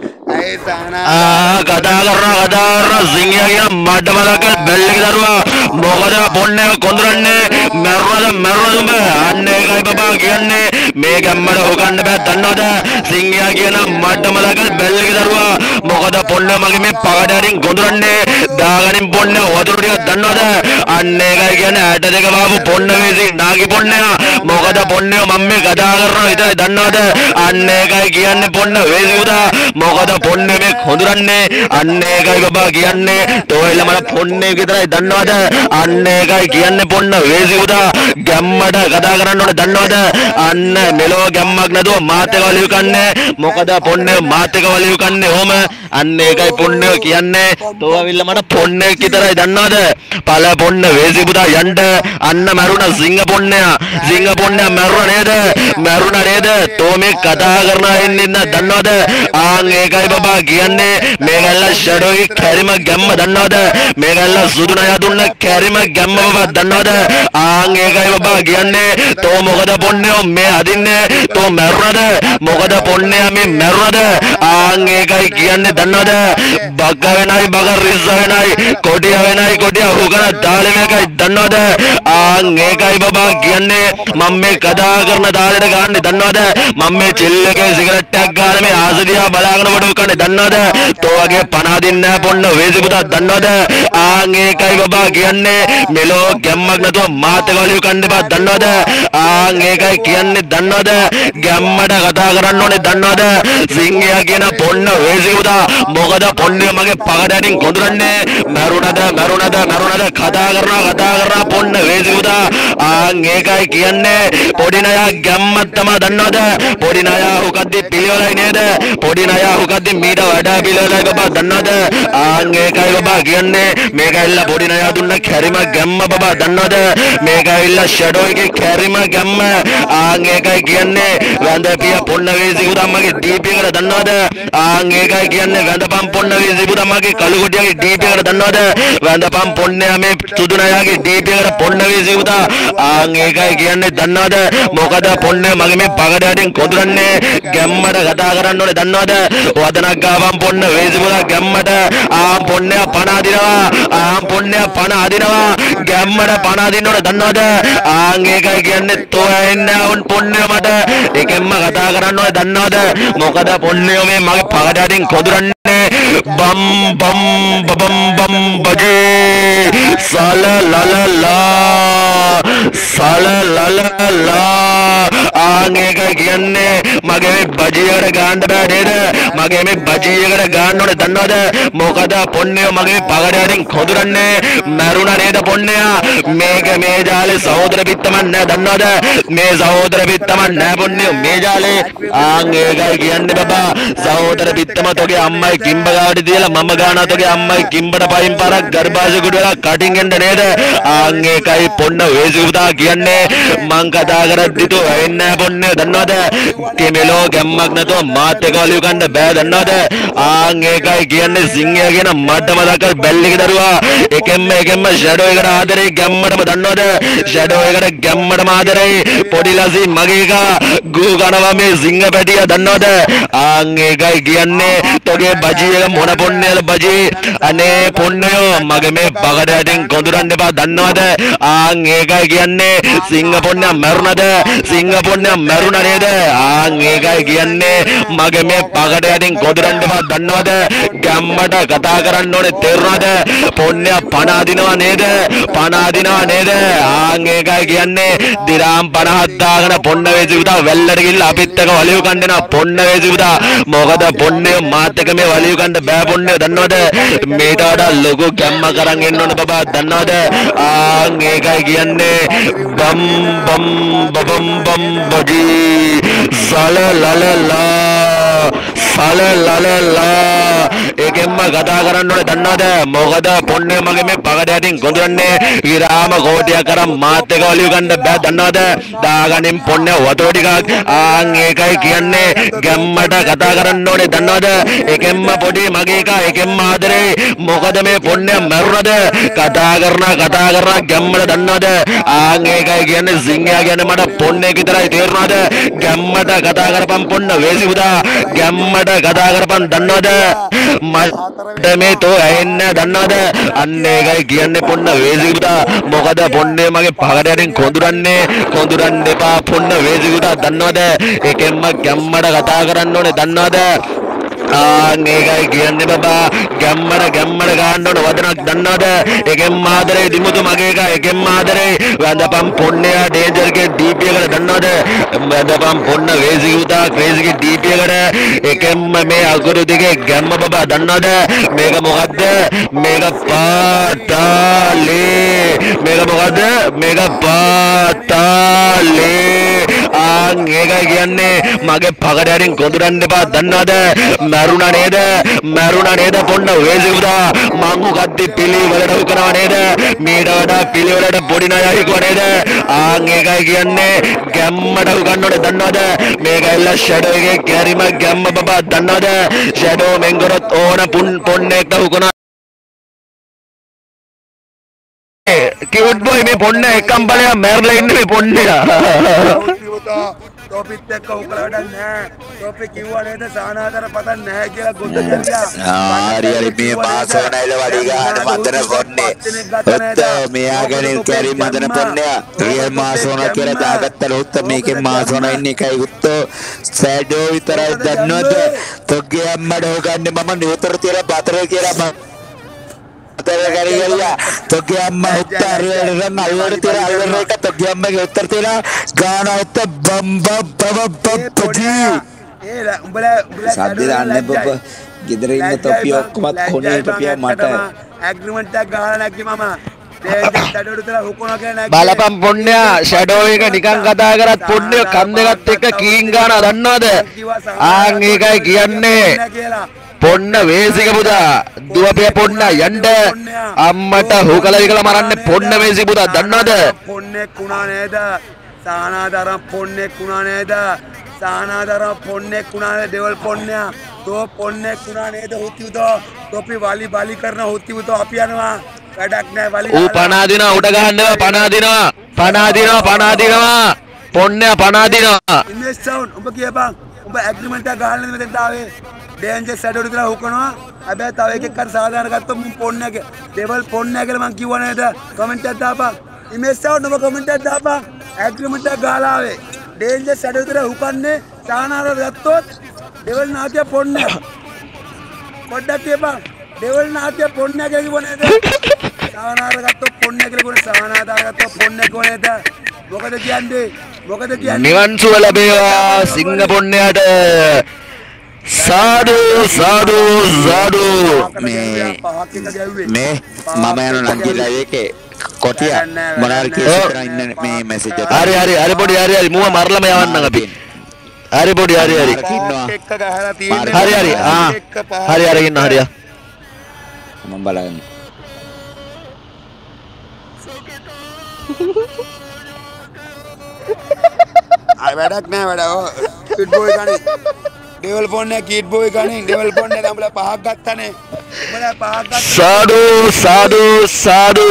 ඒ තානාදාර කතා කරනවා කතා කරනවා සිංහයා කියන මඩ බලක බැල්ලේ දරුවා මොකද පොන්නය කොඳුරන්නේ මරුවද මරුවද අන්න ඒකයි බබා කියන්නේ මේ ගැම්මඩ හොගන්න බෑ දන්නවද සිංහයා කියන මඩ බලක බැල්ලේ දරුවා මොකද පොන්නය මගේ මේ පගඩරින් කොඳුරන්නේ දාගනින් පොන්නය වතුර ටිකක් දන්නවද අන්න ඒකයි කියන්නේ ඇට දෙක බාපු පොන්න වේසි නාකි පොන්නය මොකද පොන්නය මම මේ කතා කරනවා විතරයි දන්නවද අන්න ඒකයි කියන්නේ පොන්න වේසි උදා මොකද පොන්නේ මේ හොඳුරන්නේ අන්න ඒකයි බබා කියන්නේ තෝයිල මට පොන්නේ විතරයි දන්නවද අන්න ඒකයි කියන්නේ පොන්න වේසි උදා ගැම්මඩ කතා කරන්න ඕනේ දන්නවද අන්න මෙලෝ ගැම්මක් නැතුව මාත් එක වලියු කන්නේ මොකද පොන්නේ මාත් එක වලියු කන්නේ ඕම අන්න ඒකයි පොන්නේ කියන්නේ තෝවිල්ල මට පොන්නේ විතරයි දන්නවද පළ පොන්න වේසි උදා යන්න අන්න මරුණ සිංහ පොන්නයා සිංහ පොන්නයා මරුණ නේද මරුණ නේද තෝ මේ කතා කරනවා ඉන්නේ දන්නවද ආන් ඒකයි බබා කියන්නේ මේගල්ල ෂඩෝගේ කැරිම ගැම්ම දන්නවද මේගල්ල සුදු ණය දුන්න කැරිම ගැම්ම බබා දන්නවද ආන් ඒකයි බබා කියන්නේ තෝ මොකද පොන්නේ මේ අදින්නේ තෝ මරුණද මොකද පොන්නේ මේ මරුණද ආන් ඒකයි කියන්නේ දන්නවද බග්ග වෙනයි බග රිස්ස වෙනයි කොඩිය වෙනයි කොඩිය හුගන දාලේ මේකයි දන්නවද ආන් ඒකයි බබා කියන්නේ මම මේ කතා කරන දාලෙට ගන්න දන්නවද මම මේ චිල් එකේ සිගරට් එකක් ගාලා මේ ආසදියා බලාගෙන වඩ උකන්නේ දන්නවද තෝ වගේ පණ දින්න පොන්න වේසි පුතා දන්නවද ආන් ඒකයි බබා කියන්නේ මෙලෝ ගැම්මක් නැතුව මාත් එක වලියු කන්න බා දන්නවද ආන් ඒකයි කියන්නේ දන්නවද ගැම්මඩ කතා කරන්න ඕනේ දන්නවද සිංහයා කියන පොන්න වේසි පුතා මොකද පොන්නේ මගේ පගඩටින් කොඳුරන්නේ මරුණද මරුණද මරුණද කතා කරනවා කතා කරනවා පොන්න වේසි පුතා ආන් ඒකයි කියන්නේ පොඩි නයා ගැම්මක් තමයි දන්නවද පොඩි නයා උකද්දි පිළිවෙලයි නේද පොඩි නයා උකද්දි මීට වඩා පිළිවෙලයි බබා දන්නවද ආන් ඒකයි බබා කියන්නේ මේකයිල්ල පොඩි නයා දුන්න කැරිම ගැම්ම බබා දන්නවද මේකයිල්ල ෂැඩෝ එකේ කැරිම ගැම්ම ආන් ඒකයි කියන්නේ වැඳපිය පොන්න වේසි උදම්මගේ දීපි එකට දන්නවද ආන් ඒකයි කියන්නේ වැඳපම් පොන්න වේසි උදම්මගේ කළු කොටියගේ දීපි එකට දන්නවද වැඳපම් පොන්නයා මේ සුදු නයාගේ දීපි එකට පොන්න වේසි උදා ආන් ඒකයි කියන්නේ දන්නවද මොකද පොන්නේ මගේ මේ පගඩටින් කොඳුරන්නේ ගැම්මඩ කතා කරන්න ඕනේ දන්නවද වදනක් ගාවම් පොන්න වේසි පුතා ගැම්මඩ ආ පොන්නයා පණ අදිනවා ආ පොන්නයා පණ අදිනවා ගැම්මඩ පණ අදින්න ඕනේ දන්නවද ආන් ඒකයි කියන්නේ තෝ එන්නේ උන් පොන්නයා මට එකෙන්ම කතා කරන්න ඕනේ දන්නවද මොකද පොන්නයෝ මේ මගේ පගඩටින් කොඳුරන්නේ බම් බම් බම් බම් බජේ සලලලලා සලලලලා ආන් ඒකයි කියන්නේ මගේ මේ බජියකට ගන්න බෑ නේද මගේ මේ බජියකට ගන්න ඕනේ දන්නවද මොකද පොන්නයෝ මගේ පගඩටින් කොඳුරන්නේ මරුණ නේද පොන්නයා මේක මේ ජාලේ සහෝදර පිටමන් නෑ දන්නවද මේ සහෝදර පිටමන් නෑ පොන්නයෝ මේ ජාලේ ආන් ඒකයි කියන්නේ බබා සහෝදර පිටම තෝගේ අම්මයි කිම්බ ගාඩි තියලා මම ගානා තෝගේ අම්මයි කිම්බට පයින් පාරක් ගර්භාෂ කුඩ වෙලා කටින් එන්න නේද ආන් ඒකයි පොන්න වේසි පුතා කියන්නේ මං කතා කරද්දි තෝ වෙන්නේ පොන්නේ දන්නවද කෙමෙලෝ ගැම්මක් නැතුව මාත් එක වලියු ගන්න බෑ දන්නවද ආන් ඒකයි කියන්නේ සිංහයා කියන මඩම දකල් බැල්ලේ දරුවා එකෙන්ම එකෙන්ම ෂැඩෝ එකට ආදරේ ගැම්මටම දන්නවද ෂැඩෝ එකට ගැම්මටම ආදරේ පොඩි ලසි මගේ එක ගූ කනවා මේ සිංහ පැටිය දන්නවද ආන් ඒකයි කියන්නේ තෝගේ බජී එක මොන පොන්නේල බජී අනේ පොන්නයෝ මගේ මේ බගඩටින් කොඳුරන්න එපා දන්නවද ආන් ඒකයි කියන්නේ සිංහ පොන්නයා මරුණද සිංහ පොන්නයා මරුණ නේද ආන් ඒකයි කියන්නේ මගේ මේ පගඩටින් කොඳුරන්න එපා දන්නවද ගැම්මට කතා කරන්න ඕනේ තේරුණාද පොන්නයා පණ අදිනවා නේද පණ අදිනවා නේද ආන් ඒකයි කියන්නේ දිරාම් පනහක් දාගෙන පොන්න වේසි පුතා වැල්ලට ගිහිල්ලා අපිත් එක වලියු කන්න එනවා පොන්න වේසි පුතා මොකද පොන්නේ මාත් එක මේ වලියු කන්න බෑ පොන්නේ දන්නවද මේට වඩා ලොකු ගැම්ම කරන් එන්න ඕන බබා දන්නවද ආන් ඒකයි කියන්නේ බම් බම් බම් බම් බජී සලලලලා සලලලලා ඒකෙන්ම කතා කරන්න ඕනේ දන්නවද මොකද පොන්නේ මගේ මේ පගඩ යටින් ගොඳුරන්නේ විරාම කෝටියක් කරන් මාත් එක ඔලිය ගන්න බෑ දන්නවද දාගනින් පොන්නේ වතෝ ටිකක් ආන් ඒකයි කියන්නේ ගැම්මට කතා කරන්න ඕනේ දන්නවද ඒකෙන්ම පොඩි මගේ එක ඒකෙන්ම ආදරේ මොකද මේ පොන්නේ මරුණද කතා කරන කතා කරන ගැම්මට දන්නවද ආන් ඒකයි කියන්නේ සිංහයා කියන්නේ මට පොන්නේ විතරයි තේරුණාද ගැම්මට කතා කරපන් පොන්න වේසි පුතා ගැම්මට කතා කරපන් දන්නවද මට මේ තෝ ඇහෙන්නේ දන්නවද අන්න ඒකයි කියන්නේ පොන්න වේසි පුතා මොකද පොන්නේ මගේ පගඩ යටින් කොඳුරන්නේ කොඳුරන්න එපා පොන්න වේසි පුතා දන්නවද ඒකෙන්ම ගැම්මට කතා කරන්න ඕනේ දන්නවද ආන් ඒකයි කියන්නේ බබා ගැම්මට ගැම්මට ගන්න ඕන වදනක් දන්නවද ඒකෙන් මාදරේ දිමුතු මගේ එක ඒකෙන් මාදරේ වැඳපම් පොන්නේ ඩේන්ජර්ගේ ඩීපී එකට දන්නවද වැඳපම් පොන්න වේසි උතා ක්‍රේසිගේ ඩීපී එකට ඒකෙන්ම මේ අගුරු දිගේ ගැම්ම බබා දන්නවද මේක මොකද්ද මේක පාතාලේ මේක මොකද්ද මේක පාතාලේ ආන් ඒකයි කියන්නේ මගේ පගඩ යටින් කොඳුරන්න එපා දන්නවද මරුණා නේද මරුණා නේද පොන්න වේසි පුතා මං උගද්දි පිළිවෙලට උකනවා නේද මීට වඩා පිළිවෙලට පොඩි නයයි කිව්ව නේද ආන් ඒකයි කියන්නේ ගැම්මට උගන්නෝනේ දන්නවද මේක එල්ල ෂැඩෝ එකේ කැරිම ගැම්ම බබා දන්නවද ෂැඩෝ මෙන් කරොත් ඕන පොන්නෙක් උකනවා කිව්ඩ් බොයි මේ පොන්න එකම් බලයක් මැරලා ඉන්නේ මේ පොන්නයා टॉपिक तक का उकलाड़ा नहीं टॉपिक क्यों वाले थे सानादर पता नहीं क्या गुद्दा चलिया hari hari me masona ila wadiga madana ponne otta me agane kari madana ponne real masona kira dagattala otta meke masona inne kai utto shadow vitara dannawada togge ammada hoganne mama newතර තියලා පතර කියලා අතර ගරියලා තොගේ අම්මා උත්තර රන් අල්වර තියලා අල්වර එක තොගේ අම්මගේ උත්තර තියලා ගාන උත්ත බම් බම් බම් පප්පජි ඒලා උඹලා උඹලා සද්ද දාන්නේ බබ ගෙදර ඉන්න තොපිය ඔක්කොමත් කොනේ තොපිය මට ඇග්‍රීමන්ට් එකක් ගහලා නැග්ගි මම දෙයක් දඩවල තියලා හුකුණා කියලා නැග්ගි බලපන් පොන්නයා ෂැඩෝ එක නිකන් කතා කරත් පොන්නයා කන් දෙකත් එක්ක කීන් ගාන දන්නවද ආන් ඒකයි කියන්නේ පොන්න වේසික පුතා දුවපේ පොන්න යන්න අම්මට හුකලා විකලා මරන්නේ පොන්න වේසි පුතා දන්නවද පොන්නේ කුණා නේද සානාදරම් පොන්නේ කුණා නේද සානාදරම් පොන්නේ කුණා නේද දෙවල් පොන්නයා තෝ පොන්නේ කුණා නේද හුතියුතෝ තොපි වාලි බාලි කරන හුතියුතෝ අපි යනවා වැඩක් නැහැ වාලි ඌ පනා දිනවා උඩ ගහන්නවා පනා දිනවා පනා දිනවා පනා දිනවා පොන්නයා පනා දිනවා ඉන්වෙස්ට් සවුන්ඩ් උඹ කියපන් උඹ ඇග්‍රීමන්ට් එක ගහලා නේද මෙතෙන්ට ආවේ डेंजर साइड उड़ दिला हुकනවා අබේ තව එකෙක් කර සාධාරණ ගත්තොත් මම පොන්නේ එක ඩෙවල් පොන්නේ කියලා මං කිව්වා නේද කමෙන්ට් එකක් දාපන් ඉමේජ් සවුන්ඩ් ඔබ කමෙන්ට් එකක් දාපන් ඇග්‍රීමන්ට් එක ගහලා ආවේ डेंजर साइड උड़ දිලා හුකන්නේ සානාර ගත්තොත් ඩෙවල් නාතිය පොන්නේ පොඩ්ඩක් කියපන් ඩෙවල් නාතිය පොන්නේ කියලා කිව්වා නේද සානාර ගත්තොත් පොන්නේ කියලා කිව්වා සානාදාර ගත්තොත් පොන්නේ කිව්වා නේද මොකද කියන්නේ මොකද කියන්නේ නිවන් සුව ලැබේවා සිංහ පොන්නයාට साधु साधु साधु me me mama yanu nangila eke kotiya monar kisitra inne me message එක hari hari hari podi hari hari muwa marlama yawannan අපි hari podi hari hari එක්ක ගහලා තියෙන්නේ hari hari ah hari hari ඉන්න hariya මම බලන්න ආය වැඩක් නෑ වැඩ ඔය කිඩ් බෝයි ගනි ඩෙවල් පොන්නේ කිඩ් බෝයි ගනි ඩෙවල් පොන්නේ නම්බල පහක් ගත්තනේ උඹලා පහක් ගත්තා साधु साधु साधु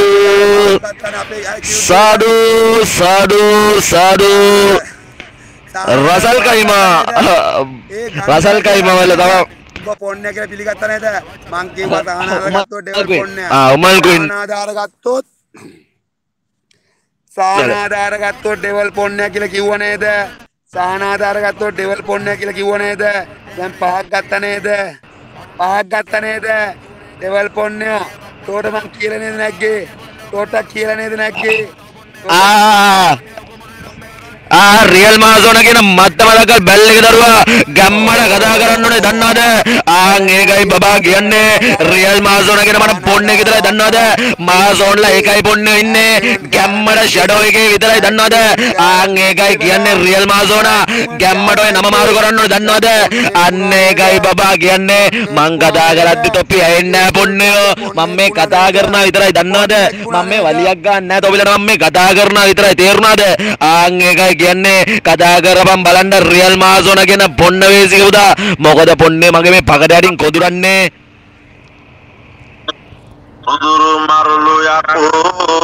साधु साधु साधु रसल कईमा रसल कईमा वाले तब උඹ පොන්නේ කියලා පිළිගත්තා නේද මං කිව්වා සානාදාර ගත්තොත් ඩෙවල් පොන්නේ ආ උමල් ක්වීන් සානාදාර ගත්තොත් සානාදාර ගත්තොත් ඩෙවල් පොන්නේ කියලා කිව්වා නේද සානාදාර ගත්තොත් ඩෙවල් පොන්නේ කියලා කිව්වා නේද දැන් පහක් ගත්තා නේද පහක් ගත්තා නේද ඩෙවල් පොන්නේ තෝට මං කියලා නේද නැග්ගේ තෝට කියලා නේද නැග්ගේ ආ ආ රියල් මාසෝන කියන මත්තමලකල් බැල් එක දරුවා ගම්මඩ කතා කරන්න ඕනේ දන්නවද? ආන් ඒකයි බබා කියන්නේ රියල් මාසෝන කියන මට පොන්නේ විතරයි දන්නවද? මාසෝන්ලා ඒකයි පොන්නේ ඉන්නේ ගම්මඩ ෂැඩෝ එකේ විතරයි දන්නවද? ආන් ඒකයි කියන්නේ රියල් මාසෝන ගම්මඩ ඔය නම මාරු කරන්න ඕනේ දන්නවද? අන්න ඒකයි බබා කියන්නේ මං කතා කරද්දි තොපි ඇහෙන්නේ නැහැ පොන්නේෝ මම මේ කතා කරනවා විතරයි දන්නවද? මම මේ වලියක් ගන්න නැහැ තොපිලට මම මේ කතා කරනවා විතරයි තේරුණාද? ආන් ඒකයි කියන්නේ කතා කරපම් බලන්න රියල් මාසෝන කියන පොන්න වේසික උදා මොකද පොන්නේ මගේ මේ පකඩයටින් කොදුරන්නේ උදුරු මරුළු යකෝ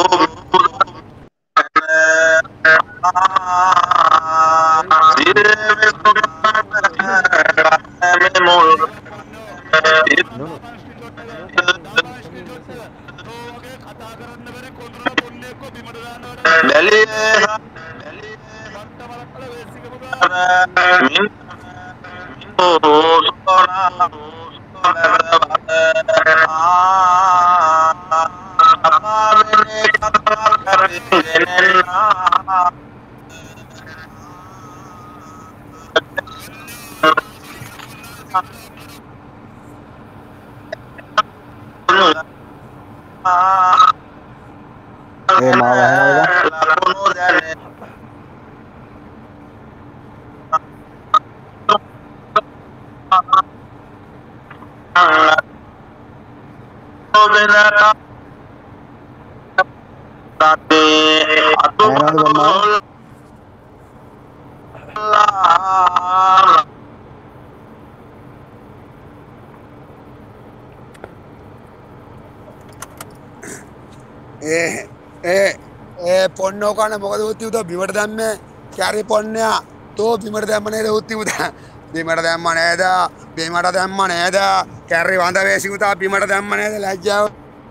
Eh, malah ya. Eh, eh, eh, ponno kana මොකද උත්ති උදා බිමට දැම්මේ කැරි පොන්නයා තෝ බිමට දැම්ම නේද උත්ති උදා බිමට දැම්ම නේද බිමට දැම්ම නේද කැරි වඳ වේසි උදා බිමට දැම්ම නේද ලැජ්ජාව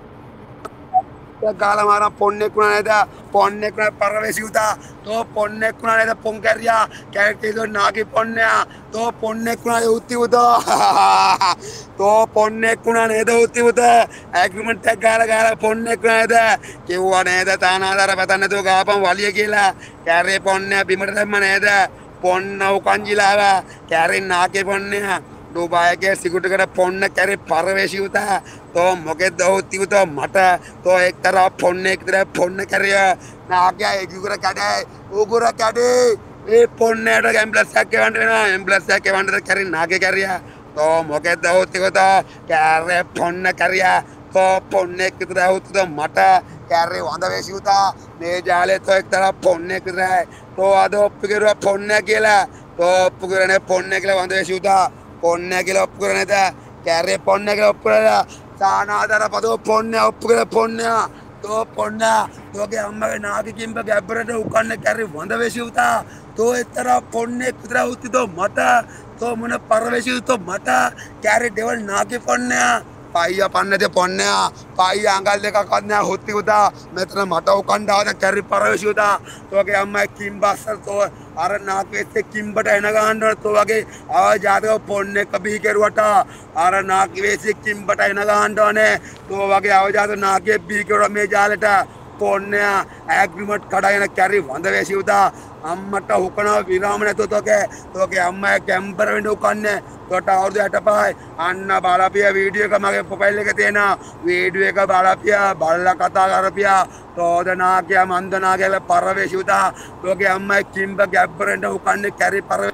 ගාලා මාරා පොන්නෙක් වුණා නේද පොන්නෙක් වුණා පරවේසි උදා තෝ පොන්නෙක් වුණා නේද පොන් කැරියා කැරි දෝ නාගි පොන්නයා තෝ පොන්නෙක් වුණා උත්ති උදා තෝ පොන්නෙක් වුණා නේද උත්ති උදා ඇග්‍රීමන්ට් එක ගාලා ගාලා පොන්නෙක් වුණා නේද කිව්වා නේද තානාදාර පතන්න නැතුව ගාපන් වලිය කියලා කැරේ පොන්නයා බිමට දැම්ම නේද පොන්න උකංජිලාව කැරේ නාගේ පොන්නයා දුබායගේ සිකුටකට පොන්න කැරේ පරවේසි උදා තෝ මොකෙද උත්ති උදා මට තෝ එක්තරා පොන්නෙක් විතර පොන්න කැරිය නාගයා ඒගුර කඩේ උගුර කඩේ ඒ පොන්නේට ඇම්බුලන්ස් එකක් ගෙවන්න වෙනවා ඇම්බුලන්ස් එකක් ගෙවන්නද කැරි නාගේ කැරිය තෝ මොකෙද උත්ති උදා කැරේ පොන්න කැරිය තෝ පොන්නෙක් විතර උත්ති මට කැරේ වඳ වේසි උදා මේ ජාලේ තෝ එක්තරා පොන්නෙක් විතරයි තෝ අද ඔප්පු කරුවා පොන්න කියලා තෝ ඔප්පු කරන්නේ පොන්න කියලා වඳ වේසි උදා පොන්න කියලා ඔප්පු කරන්නේ නැත කැරේ පොන්න කියලා ඔප්පු කරලා තානාදාර පදෝ පොන්න ඔප්පු කරලා පොන්නයා තෝ පොන්න තෝගේ අම්මගේ නාගි කිම්බ ගැබ්බරට උකන්න කැරේ වඳ වේසි උදා තෝ එක්තරා පොන්නෙක් විතර උත්ති තෝ මට තෝ මොන පරවේසි උතෝ මට කැරේ ඩෙවල් නාගි පොන්නයා पाइया पन्ने दे पन्ने पाइया अंगल देखा करने होती होता मैं तेरा मटा उकंडा होता कैरी परवेश होता तो आगे अम्मा किम्बा सर तो अरे नाक वैसे किम्बट है ना गांडर तो आगे आवाज जाते हो पन्ने कभी के रुआटा अरे नाक वैसे किम्बट है ना गांडर ने तो आगे आवाज जाते नाक के बी के रुआ में जालेटा पन्ने एग्रीमेंट खड़ा है ना कैरी वंदे वैसी होता अम्मट हुकना विराम ने तो तो के तो के अम्मा कैंपर विंडो करने तो टावर दे अटपाय अन्ना बालापिया वीडियो का मगे मोबाइल लेके देना वीडियो का बालापिया बाला कथा करपिया तो दना के मंदना के परवेश होता तो के अम्मा किंब कैंपर विंडो करने कैरी परवेश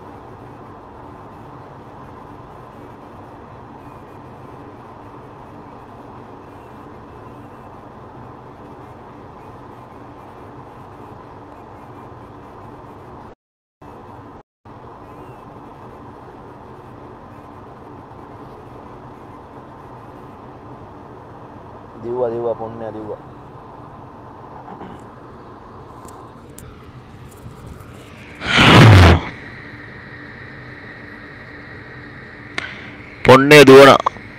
දිව්වා දිව්වා පොන්නේ දිව්වා පොන්නේ දුවන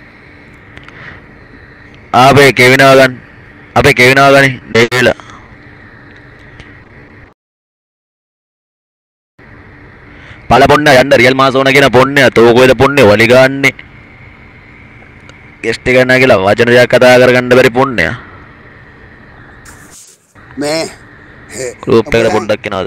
ආපේ කෙවිනවා ගන්න අපේ කෙවිනවා ගනි දෙවිලා පළ පොන්න යන්න රියල් මාසෝන කියන පොන්නේ තෝ කොහෙද පොන්නේ වලි ගන්නේ ගෙස්ට් එක ගන්නා කියලා වචන දෙකක් කතා කරගන්න බැරි පොන්නයා මේ ගෲප් එකට පොඩ්ඩක් එනවාද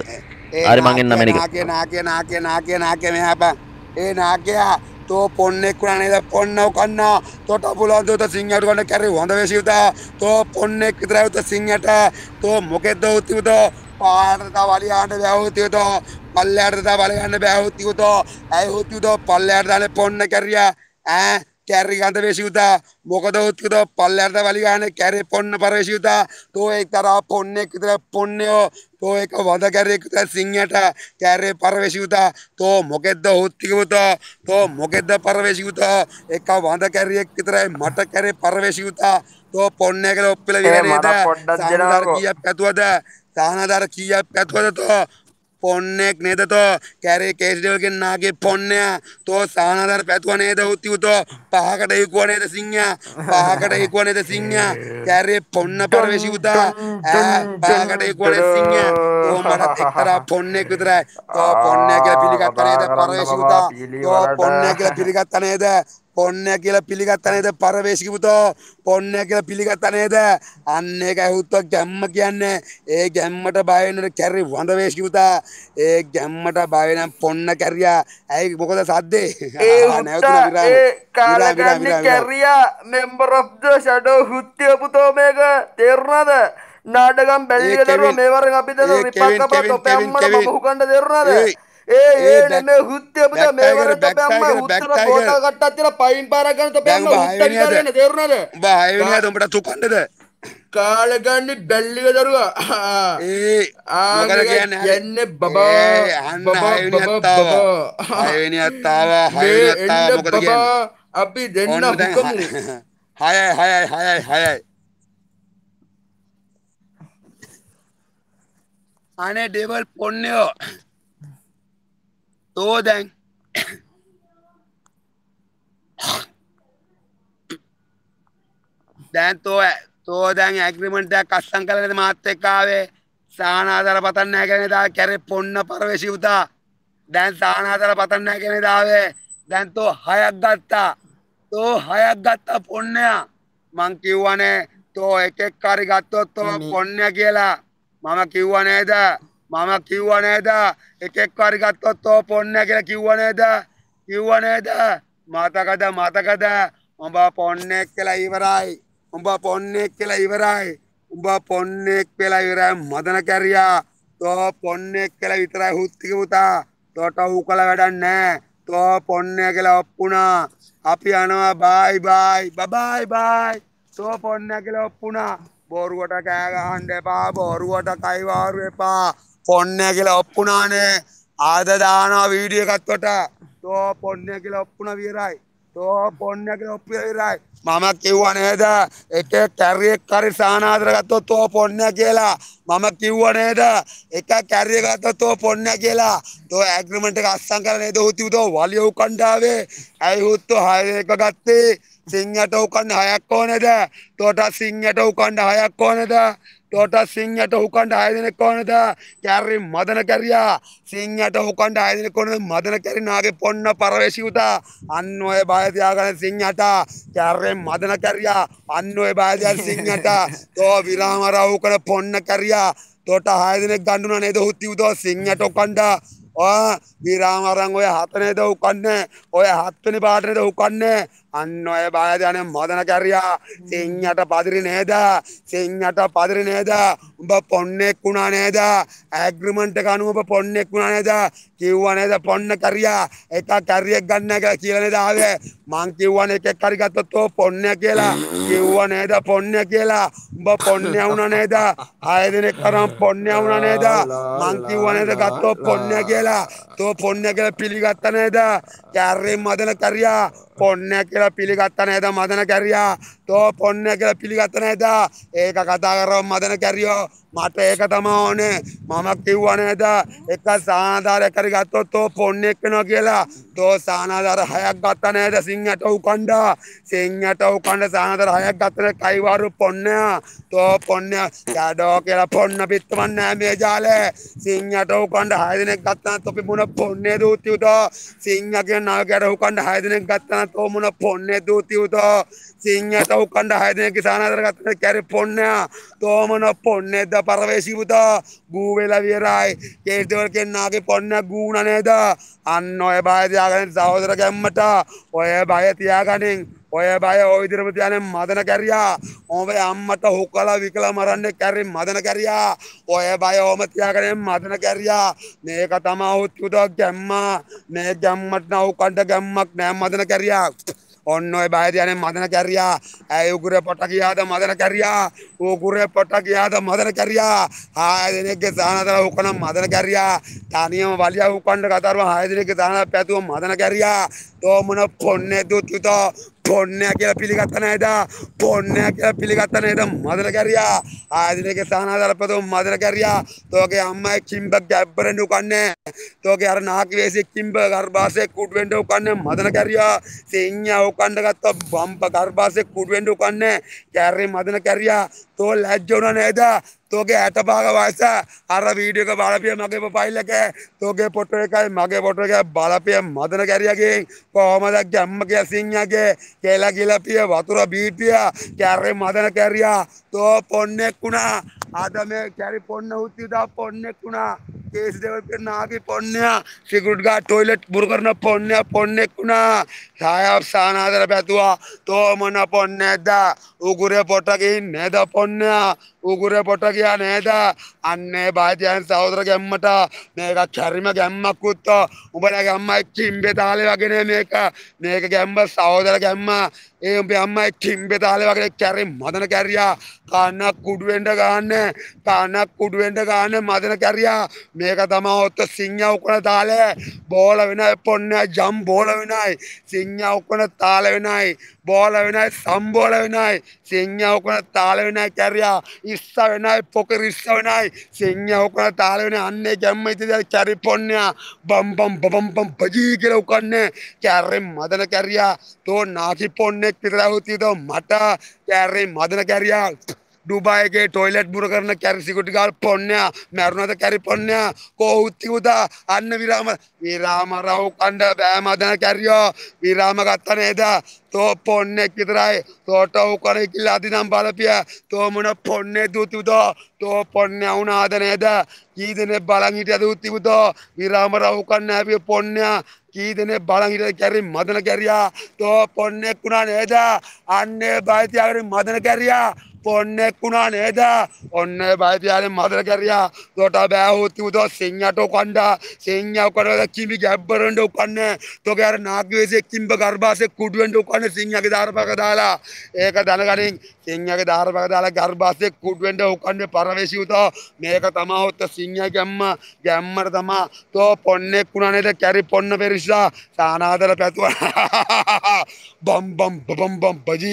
හරි මං එන්න මේක. නාගේ නාගේ නාගේ නාගේ නාගේ මෙහා බං. ඒ නාගයා තෝ පොන්නෙක් වුණා නේද? පොන්නව කන්නා. තොට පුළුවන් දොත සිංහට ගන්න කැරේ හොඳ වෙසියුතා. තෝ පොන්නෙක් විතරයි උත සිංහට. තෝ මොකෙද්ද උතියුතෝ? පාරට වලියාන්න බෑ උතියුතෝ. පල්ලයට දා බල ගන්න බෑ උතියුතෝ. ඇයි උතියුතෝ පල්ලයට දාන්නේ පොන්න කැරියා? ඈ කැරි ගඳ වෙසියුතා. මොකද උතියුතෝ පල්ලයට වලි ගන්න කැරේ පොන්න පර වෙසියුතා. තෝ එක්තරා පොන්නෙක් විතර පොන්නයෝ. තෝ එක වද කැරෙක් විතර සිංහට කැරේ පර වෙසියුතා. තෝ මොකෙද්ද උතියුතෝ? තෝ මොකෙද්ද පර වෙසියුතෝ? එක වද කැරියෙක් විතරයි මට කැරේ පර වෙසියුතා. තෝ පොන්නේ කියලා ඔප්පිල විල නේද? සානදාර කීයක් පැතුවද? සානදාර කීයක් පැතුවද තෝ? පොන්නෙක් නේද තෝ? කැරේ කේස්ඩේවල්ගෙන් නාගේ පොන්නයා. තෝ සානදාර පැතුව නේද උතියුතෝ? පහකට ඉකුව නේද සිංහයා? පහකට ඉකුව නේද සිංහයා? කැරේ පොන්න පර වෙසියුතා. ඈ පහකට ඉකුව නේද සිංහයා? තෝ මට එක්තරා පොන්නෙක් විතරයි. තෝ පොන්නයා කියලා පිළිගත්ත නේද පර වෙසියුතා? තෝ පොන්නයා කියලා පිළිගත්ත නේද? පොන්නයා කියලා පිළිගත්ත නේද පර වෙසියුතෝ? පොන්නයා කියලා පිළිගත්ත නේද? අන්න ඒක ඇහුත්තොත් ගැම්ම කියන්නේ. ඒ ගැම්මට බය වෙන්න කැරේ වඳ වෙසියුතා. ඒ ගැම්මට බය වෙන පොන්න කැරියා. ඇයි මොකද සද්දේ? නැවතුණා විරාම. ඒ කාලගන්නේ කැරියා member of the shadow හුත්තිය පුතෝ මේක තේරුණාද? නාටකම් බැල්ලිය දරුවා මේ වරෙන් අපි දෙන රිපක් අපට ඔපේ අම්මට බබ හුකන්න තේරුණාද? ඒ ඒ නේ හුත්තිය පුතෝ මේ වරෙන් ඔපේ අම්මා උත්තර පොටල් කට්ටක් තියලා පයින් පාරක් ගන්න ඔපේ අම්මා උත්තර කරගෙන තේරුණාද? උඹ හය වෙනියද උඹට තුකන්නද? කාලගන්නේ බැල්ලිය දරුවා. ඒ මොකද කියන්නේ? යන්නේ බබා. ඒ අන්න හය වෙනියත් ආවා. හය වෙනියත් ආවා. හය වෙනියත් ආවා මොකද කියන්නේ? අපි දෙන්න හුකමු. හයයි හයයි හයයි හයයි. අනේ ඩෙවල් පොන්නයෝ. තෝ දැන් දැන් තෝ තෝ දැන් ඇග්‍රීමන්ට් එකක් අස්සම් කරලා මාත් එක්ක ආවේ. සානාදර පතන් නැහැ කියන්නේ දා කැරේ පොන්න පරවේසි උතා. දැන් සානාදර පතන් නැහැ කියන්නේ දාවේ. දැන් තෝ හයක් ගත්තා. තෝ හයක් ගත්තා පොන්නයා. මං කිව්වනේ තෝ එකෙක් හරි ගත්තොත් තෝ පොන්නයා කියලා. මම කිව්වා නේද? මම කිව්වා නේද? එකෙක් හරි ගත්තොත් තෝ පොන්නයා කියලා කිව්වා නේද? කිව්වා නේද? මතකද මතකද? උඹ පොන්නෙක් කියලා ඉවරයි. උඹ පොන්නෙක් කියලා ඉවරයි. උඹ පොන්නෙක් කියලා ඉවරයි මදන කැරියා. තෝ පොන්නෙක් කියලා විතරයි හුත්තික පුතා. තෝට උකල වැඩක් නැහැ. තෝ පොන්නේ කියලා ඔප්පුණා. අපි යනවා බයි බයි බයි බයි. තෝ පොන්නේ කියලා ඔප්පුණා. බොරුවට කෑ ගහන්න එපා. බොරුවට කයි වාරු එපා. පොන්නේ කියලා ඔප්පුණානේ. ආද දානවා වීඩියෝ එකක් කොට. තෝ පොන්නේ කියලා ඔප්පුණා විතරයි. තෝ පොන්නේ කියලා ඔප්පුණා විතරයි. මම කිව්වා නේද? එක කැරියෙක් හරි සානාදර ගත්තොත් තෝ පොන්නේ කියලා. මම කිව්වා නේද? එක කැරිය ගත්තොත් තෝ පොන්නේ කියලා. තෝ ඇග්‍රීමන්ට් එක අස්සම් කරලා නේද උති උතෝ වලිය උකණ්ඩාවේ. ඇයි හුත්තෝ හය එක ගත්තේ? සිංහට උකන්න හයක් ඕනේද? තෝට සිංහට උකන්න හයක් ඕනේද? තෝට සිංහට උකන්න හය දෙනෙක් ඕනේද? කැරි මදන කැරියා. සිංහට උකන්න හය දෙනෙක් ඕනේද? මදන කැරි නාගේ පොන්න පරවේසි උතා. අන්න ඔය බය තියාගන්න සිංහට. කැරි මදන කැරියා. අන්න ඔය බය තියාගන්න සිංහට. තෝ විරාම රවුකන පොන්න කැරියා. තෝට හය දෙනෙක් ගන්නුනා නේද හුත්ති උතෝ සිංහට උකන්න. ඔය විරාම අරන් ඔය හත නේද උකන්නේ. ඔය හත් වෙනි පාට නේද උකන්නේ. අන්න ඔය බායද යන්නේ මදන කැරියා. සිංහට පදිරි නේද? සිංහට පදිරි නේද? උඹ පොන්නෙක් වුණා නේද? ඇග්‍රීමන්ට් එක අනුව ඔබ පොන්නෙක් වුණා නේද? කිව්වා නේද පොන්න කැරියා. එක කැරියක් ගන්න එක කියලා නේද ආවේ? මං කිව්වනේ එකෙක් හරි ගත්තොත් ඔය පොන්නේ කියලා. කිව්වා නේද පොන්නේ කියලා. උඹ පොන්නේ වුණා නේද? හය දෙනෙක් කරන් පොන්නේ වුණා නේද? මං කිව්වා නේද ගත්තොත් පොන්නේ කියලා. තෝ පොන්නේ කියලා පිළිගත්ත නේද? කැරේ මදන කැරියා. පොන්නේ කියලා පිළිගත්ත නේද මදන කැරියා? තෝ පොන්නේ කියලා පිළිගත්ත නේද? ඒක කතා කරව මදන කැරියෝ. මට ඒක තමයි ඕනේ. මම කිව්වා නේද? එක සානාදාරයක් හරි ගත්තොත් තෝ පොන්නේක් වෙනවා කියලා. තෝ සානාදාර හයක් ගත්ත නේද සිංහට උකණ්ඩා. සිංහට උකණ්ඩ සානාදාර හයක් ගත්තනේ කයිවාරු පොන්නයා. තෝ පොන්නයා යඩෝ කියලා පොන්න පිටමන් නෑ මේ ජාලේ. සිංහට උකණ්ඩ හය දෙනෙක් ගත්තා තොපි මොන පොන්නේ දූති උතෝ. සිංහ කියන නාගයට උකණ්ඩ හය දෙනෙක් ගත්තා තෝ මොන පොන්නේ දූති උතෝ. සිංහට උකණ්ඩ හය දෙනෙක්ගේ සානාදර ගත්තනේ කැරි පොන්නයා තෝමන පොන්නේද පරවේශී පුතා ගූ වෙලා විරයි කේස් දෙවල් කෙනාගේ පොන්නයක් ගූණ නේද අන්න ඔය බය තියාගන්න සහෝදර ගැම්මට ඔය බය තියාගන්න ඔය බය ඔය විදිහටම තියාගෙන මදන කැරියා ඔබේ අම්මට හොකලා විකලා මරන්නේ කැරි මදන කැරියා ඔය බය ඔම තියාගෙන මදන කැරියා මේක තමයි උත්තුද ගැම්ම මේ ගැම්මට නව කණ්ඩ ගැම්මක් නෑ මදන කැරියා ඔන්න ඔය බය තියාගෙන මදන කැරියා ඇයි උගුරේ පොට ගියාද මදන කැරියා උගුරේ පොට ගියාද මදන කැරියා ආය දෙනෙක්ගේ සානතර උකන මදන කැරියා තනියම වලියා උකණ්ඩ කතරව ආය දෙනෙක්ගේ සානතර පැතුව මදන කැරියා තෝ මොන පොන්නේ දුත්තුද පොන්නෑ කියලා පිළිගත්ත නේද පොන්නෑ කියලා පිළිගත්ත නේද මදන කැරියා ආදිනේගේ සානාදාර පදෝ මදන කැරියා තෝගේ අම්මයි කිම්බ ගැබ්බරෙන් උකන්නේ තෝගේ අර නාකි වේසි කිම්බ ගර්භාෂේ කුඩු වෙන්න උකන්නේ මදන කැරියා සිඤ්ඤා උකන්න ගත්ත බම්ප ගර්භාෂේ කුඩු වෙන්න උකන්නේ කැරි මදන කැරියා තෝ ලැජ්ජ උනා නේද තෝගේ ඇට භාග වයස අර වීඩියෝ එක බලපිය මගේ ප්‍රොෆයිල් එකේ තෝගේ ෆොටෝ එකයි මගේ ෆොටෝ එකයි බලපිය මදන කැරියාගේ කොහමද ගැම්ම කිය සිඤ්ඤාගේ කියලා කියලා පිය වතුර බීපිය කැරේ මදන කැරියා තෝ පොන්නෙක් වුණා අද මේ කැරි පොන්න උත්තිදා පොන්නෙක් වුණා කේස් දෙවල් පෙන්නාගේ පොන්නයා සිකුරුට් ගාඩ් ටොයිලට් බුරු කරන පොන්නයා පොන්නෙක් වුණා සායප් සානාදර පැතුවා තෝ මොන පොන්නේද උගුරේ පොට ගින් නේද පොන්නයා උගුරේ පොට ගියා නේද අන්නේ බාජයන් සහෝදර ගැම්මට මේක කැරිම ගැම්මක් උත්ත උඹලා ගැම්මයි කිම්බේ තාලේ වගේ නේ මේක මේක ගැම්ම සහෝදර ගැම්ම ඒ උඹේ අම්මයි කිම්බේ තාලේ වගේ කැරි මදන කැරියා කන්නක් කුඩු වෙන්න ගන්න කන්නක් කුඩු වෙන්න ගන්න මදන කැරියා මේක තමයි ඔත්ත සිඤ්ඤා උකන තාලේ බෝල වෙනයි පොන්නයා ජම් බෝල වෙනයි සිඤ්ඤා උකන තාලේ වෙනයි බෝල වෙනයි සම්බෝල වෙනයි සිඤ්ඤා උකන තාලේ වෙනයි කැරියා ඉස්ස වෙනයි පොකරි ඉස්ස වෙනයි සිඤ්ඤා උකන තාලේ වෙනයි අන්නේ ගැම්ම ඉතින් කැරි පොන්නයා බම් බම් බම් බම් බජී කියලා උකන්නේ කැරි මදන කැරියා තෝ නාකි පොන්නෙක් විතර උතිද මට කැරි මදන කැරියා दुबई के टॉयलेट बुर करना कैरी सिक्योरिटी गार्ड पौन्या मरना तो कैरी पौन्या को उती उदा अन्न विराम विराम राव कंड बैमदन कैरियो विराम गत्ता नेदा तो पौन्ने कितराय तो तो करे किला दिनम बालपिया तो मन पौन्ने दूती उदा तो पौन्या उना आदनेदा की दिने बालंगिटिया दूती उदा विराम राव कंड भी पौन्या की दिने बालंगिटिया कैरी मदन कैरिया तो पौन्ने कुना नेदा अन्ने बायतिया मदन कैरिया පොන්නෙක් වුණා නේද ඔන්න බය තියාගෙන මදර කැරියා තොට බෑ හොති උදෝ සිඤ්ඤාට උකණ්ඩා සිඤ්ඤා උකරලා කිමි ගැබ්බරෙන්ඩ උකන්නේ තෝගේ අර නාග්‍යවේසෙක් කිම්බ ගර්භාෂේ කුඩු වෙන්න උකන්නේ සිඤ්ඤාගේ දාරපක දාලා ඒක දැනගනින් සිඤ්ඤාගේ දාරපක දාලා ගර්භාෂේ කුඩු වෙන්න උකන්නේ පරවේශී උදෝ මේක තමයි හොත් සිඤ්ඤා ගැම්ම ගැම්මර තමයි තෝ පොන්නෙක් වුණා නේද කැරි පොන්න පෙරිසා සානාදල පැතුවා බම් බම් බම් බම් බජී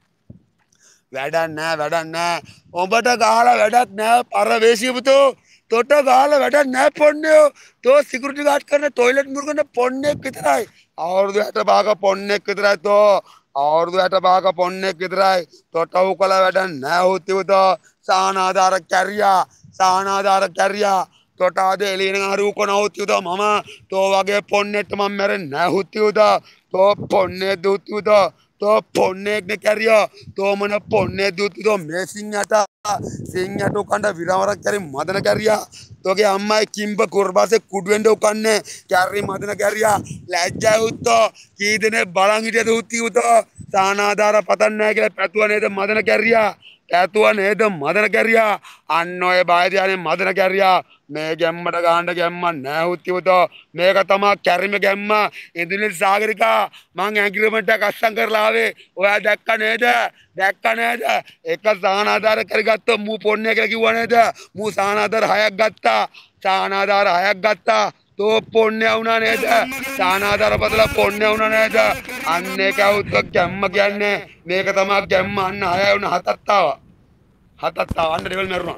වැඩක් නෑ වැඩක් නෑ ඔබට ගහලා වැඩක් නෑ පරවේශී පුතෝ තොට ගහලා වැඩක් නෑ පොන්නයෝ තෝ සිකියුරිටි ගාඩ් කරන টয়ලට් මුරු කරන පොන්නෙක් විතරයි අවුරුදු හැට පහක පොන්නෙක් විතරයි තෝ අවුරුදු හැට පහක පොන්නෙක් විතරයි තොට උකල වැඩක් නෑ හොති පුතෝ සානාදාර කැරියා සානාදාර කැරියා තොට ආද එළියන හරි උකන හොති පුතෝ මම තෝ වගේ පොන්නෙට මම මැරෙන්නේ නෑ හොති පුතෝ තෝ පොන්නේ දුති පුතෝ तो पौने ने करियो तो मन पौने दूध तो मैं सिंहाटा सिंहाटो कंडा विरामरा करी मदन करिया तो के अम्मा किंब कुर्बा से कुडवेंडो कन्ने करी मदन करिया लज्जा उतो की दिने बालंगिटे दूती उतो सानादार पतन ने के पेतुआ ने तो मदन करिया पेतुआ ने तो मदन करिया अन्नो ए बायदिया ने मदन करिया මේ ගැම්මට ගහන්න ගැම්ම නැහැ උත්තිවතෝ මේක තමයි කැරිම ගැම්ම ඉන්දුනිල් සාගරිකා මං ඇග්‍රීමන්ට් එක අස්සම් කරලා ආවේ ඔයා දැක්ක නේද දැක්ක නේද එක සානාදාර කරගත්ත මූ පොන්නේ කියලා කිව්වා නේද මූ සානාදාර හයක් ගත්තා සානාදාර හයක් ගත්තා तो පොන්නේ වුණා නේද සානාදාර බදලා පොන්නේ වුණා නේද අන්න ඒක උත්ත ගැම්ම කියන්නේ මේක තමයි ගැම්ම අන්න හයයි වුණා හතක් ආවා හතක් ආවා අන්න ඩෙවල් මරුණා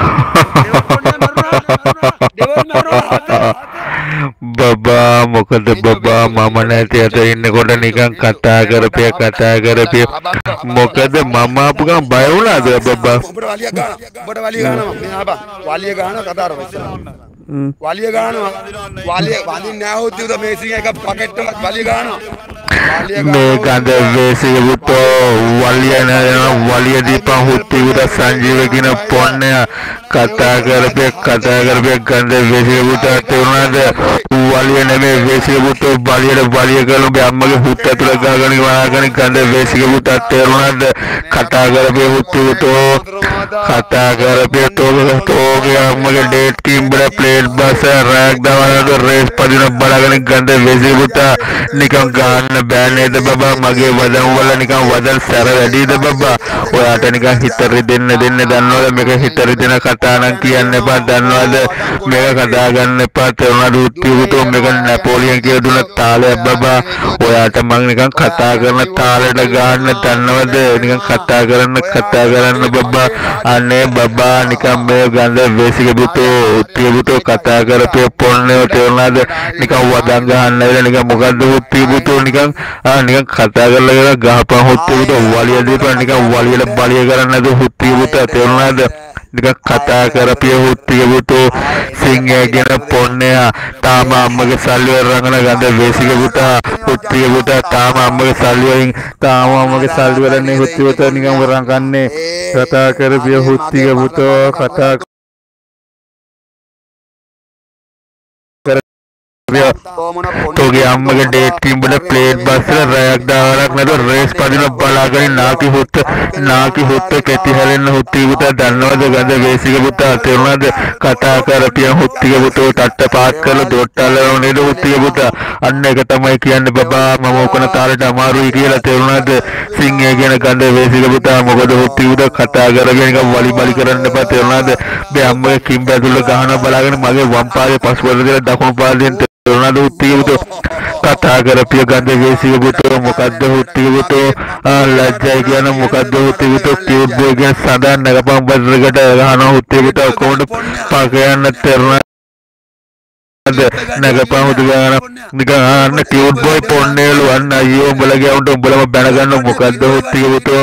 බබා මොකද බබා මම නැති අත ඉන්නකොට නිකන් කතා කරපිය කතා කරපිය මොකද මම ආපු ගමන් බය වුණාද බබා ඔබට වලිය ගන්න ඔබට වලිය ගන්නවා මේ ආපා වලිය ගන්න කතා කරමු වලිය ගන්නවා වලිය වඳින්න නැහැ උත් මේ සිංහ එක පකට් එකක් වලිය ගන්නවා මේ ගඳ වේසික පුතෝ වලිය නේන වලිය දීපන් හුත්ති පුතා සංජීව කියන පොන්නේ කතා කරපේ කතා කරපේ ගඳ වේසික පුතා තේරුණාද වලිය නෙමෙයි වේසික පුතෝ බලියට බලිය කරන බේ අම්මගේ හුත්ත ඇතුළ ගහගෙන වහගෙන ගඳ වේසික පුතා තේරුණාද කතා කරපේ හුත්ති පුතෝ කතා කරපේ තෝගේ අම්මගේ ඩේට් කිම්බල ප්ලේට් බස් රෑක් දාවනද රේස් පදින බලාගෙන ගඳ වේසික පුතා නිකන් ගන්න බෑ නේද බබා මගේ වදන් වල නිකන් වදන් සැර වැඩිද බබා ඔයාට නිකන් හිත රිදෙන්න දෙන්න දන්නවද මේක හිත රිදෙන කතා නම් කියන්න එපා දන්නවද මේක කතා ගන්න එපා තේරුණාද උත්තියුතෝ මේක නැපෝලියන් කියලා දුන්න තාලයක් බබා ඔයාට මම නිකන් කතා කරන තාලෙට ගන්න දන්නවද නිකන් කතා කරන්න කතා කරන්න බබා අනේ බබා නිකන් මේ ගඳ වේසික පුතෝ උත්තියුතෝ කතා කරපේ පොන්නේ තේරුණාද නිකන් වදන් ගහන්න වෙලා නිකන් මොකද්ද උත්තියුතෝ නිකන් ආ නිකන් කතා කරලා කියලා ගහපන් හුත්තියුතෝ වලිය දීපන් නිකන් වලියට බලිය කරන්නේ නැතුව හුත්තියුතෝ තේරුණාද නිකන් කතා කරපිය හුත්තියුතෝ සිංහගෙන පොන්නේ තාම අම්මගේ සල්ලි වල රංගන ගඳ වේසික පුතා හුත්තියුතෝ තාම අම්මගේ සල්ලි වලින් තාම අම්මගේ සල්ලි වලනේ හුත්තියුතෝ නිකන් රංගන්නේ කතා කරපිය හුත්තියුතෝ කතා තෝගේ අම්මගේ ඩේට් කිම්බල ප්ලේට් බස් වල රෑක් දාවරක් නැතුව රේස් පදින බලාගෙන නාකි හුත්ත නාකි හුත්ත කෙටි හැලෙන්න හුත්ති පුතා දන්නවද ගඳ වේසික පුතා තේරුණාද කතා කරපිය හුත්තික පුතෝ තට්ට පාත් කරලා දොට්ටල්ල නේද හුත්තික පුතා අන්න එක තමයි කියන්නේ බබා මම ඔකන තාලෙට අමාරුයි කියලා තේරුණාද සිංහය කියන ගඳ වේසික පුතා මොකද හුත්ති පුතා කතා කරගෙන නිකන් වලි බලි කරන්න එපා තේරුණාද මේ අම්මගේ කිම්බ ඇතුළ ගහන බලාගෙන මගේ වම් පාදේ පසුපස දෙක දකුණු පාදයෙන් තේරුණාද හුත්තික පුතෝ කතා කරපිය ගඳ වේසික පුතෝ මොකද්ද හුත්තික පුතෝ ලැජ්ජයි කියන මොකද්ද හුත්තික පුතෝ කියුට් බෝයි කියන සඳහන් නගපම් බද්දකට ගහන හුත්තික පුතෝ කොහොමද පාකයන් තේරුණාද නගපම් හුතු ගාන නිකන් අන්න කියුට් බෝයි පොන්නේලු අන්න අයියෝ උඹලගේ උන්ට උඹලම බැන ගන්න මොකද්ද හුත්තික පුතෝ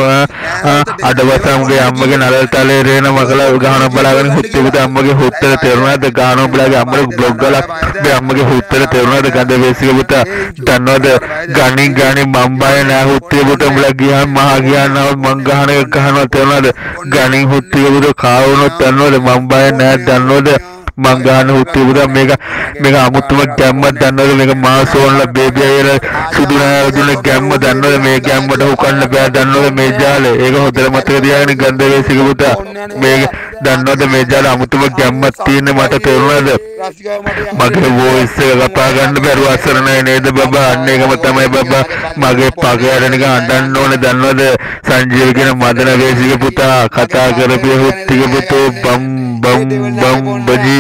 අඩවසම්ගේ අම්මගේ නලල් තලේ රේන මකලා ගහන බලාගෙන හුත්තික පුතෝ අම්මගේ හුත්තර තේරුණාද ගහන උඹලගේ අම්මගේ බ්ලොග් ගලක් මේ අම්මගේ හුත්තර තේරුණාද ගඳ වේසික පුතා දන්නවද ගණින් ගණින් මම් බය නෑ හුත්තික පුතෝ උඹලා ගියාම මහා ගියානවත් මං ගහන එක ගහනවා තේරුණාද ගණින් හුත්තික පුතෝ කාවුනොත් දන්නවද මම් බය නෑ දන්නවද මං ගහන හුත්තික පුතා මේක මේක අමුතුම ගැම්මක් දන්නවද මේක මාසෝන්ලා බේබි අයලා සුදු නෑ දුන්න ගැම්ම දන්නවද මේ ගැම්මට හුකන්න බෑ දන්නවද මේ ජාලේ ඒක හොඳට මතක තියාගෙන ගඳ වේසික පුතා මේක දන්නවද මේ ජාලේ අමුතුම ගැම්මක් තියෙන මට තේරුණාද මගේ වොයිස් එක කපා ගන්න බැරුව අසරණයි නේද බබා අන්න ඒකම තමයි බබා මගේ පගයට නිකන් අඬන්න ඕනේ දන්නවද සංජීව කියන මදන වේසික පුතා කතා කරපිය හුත්තික පුතෝ බම් බම් බම් බජී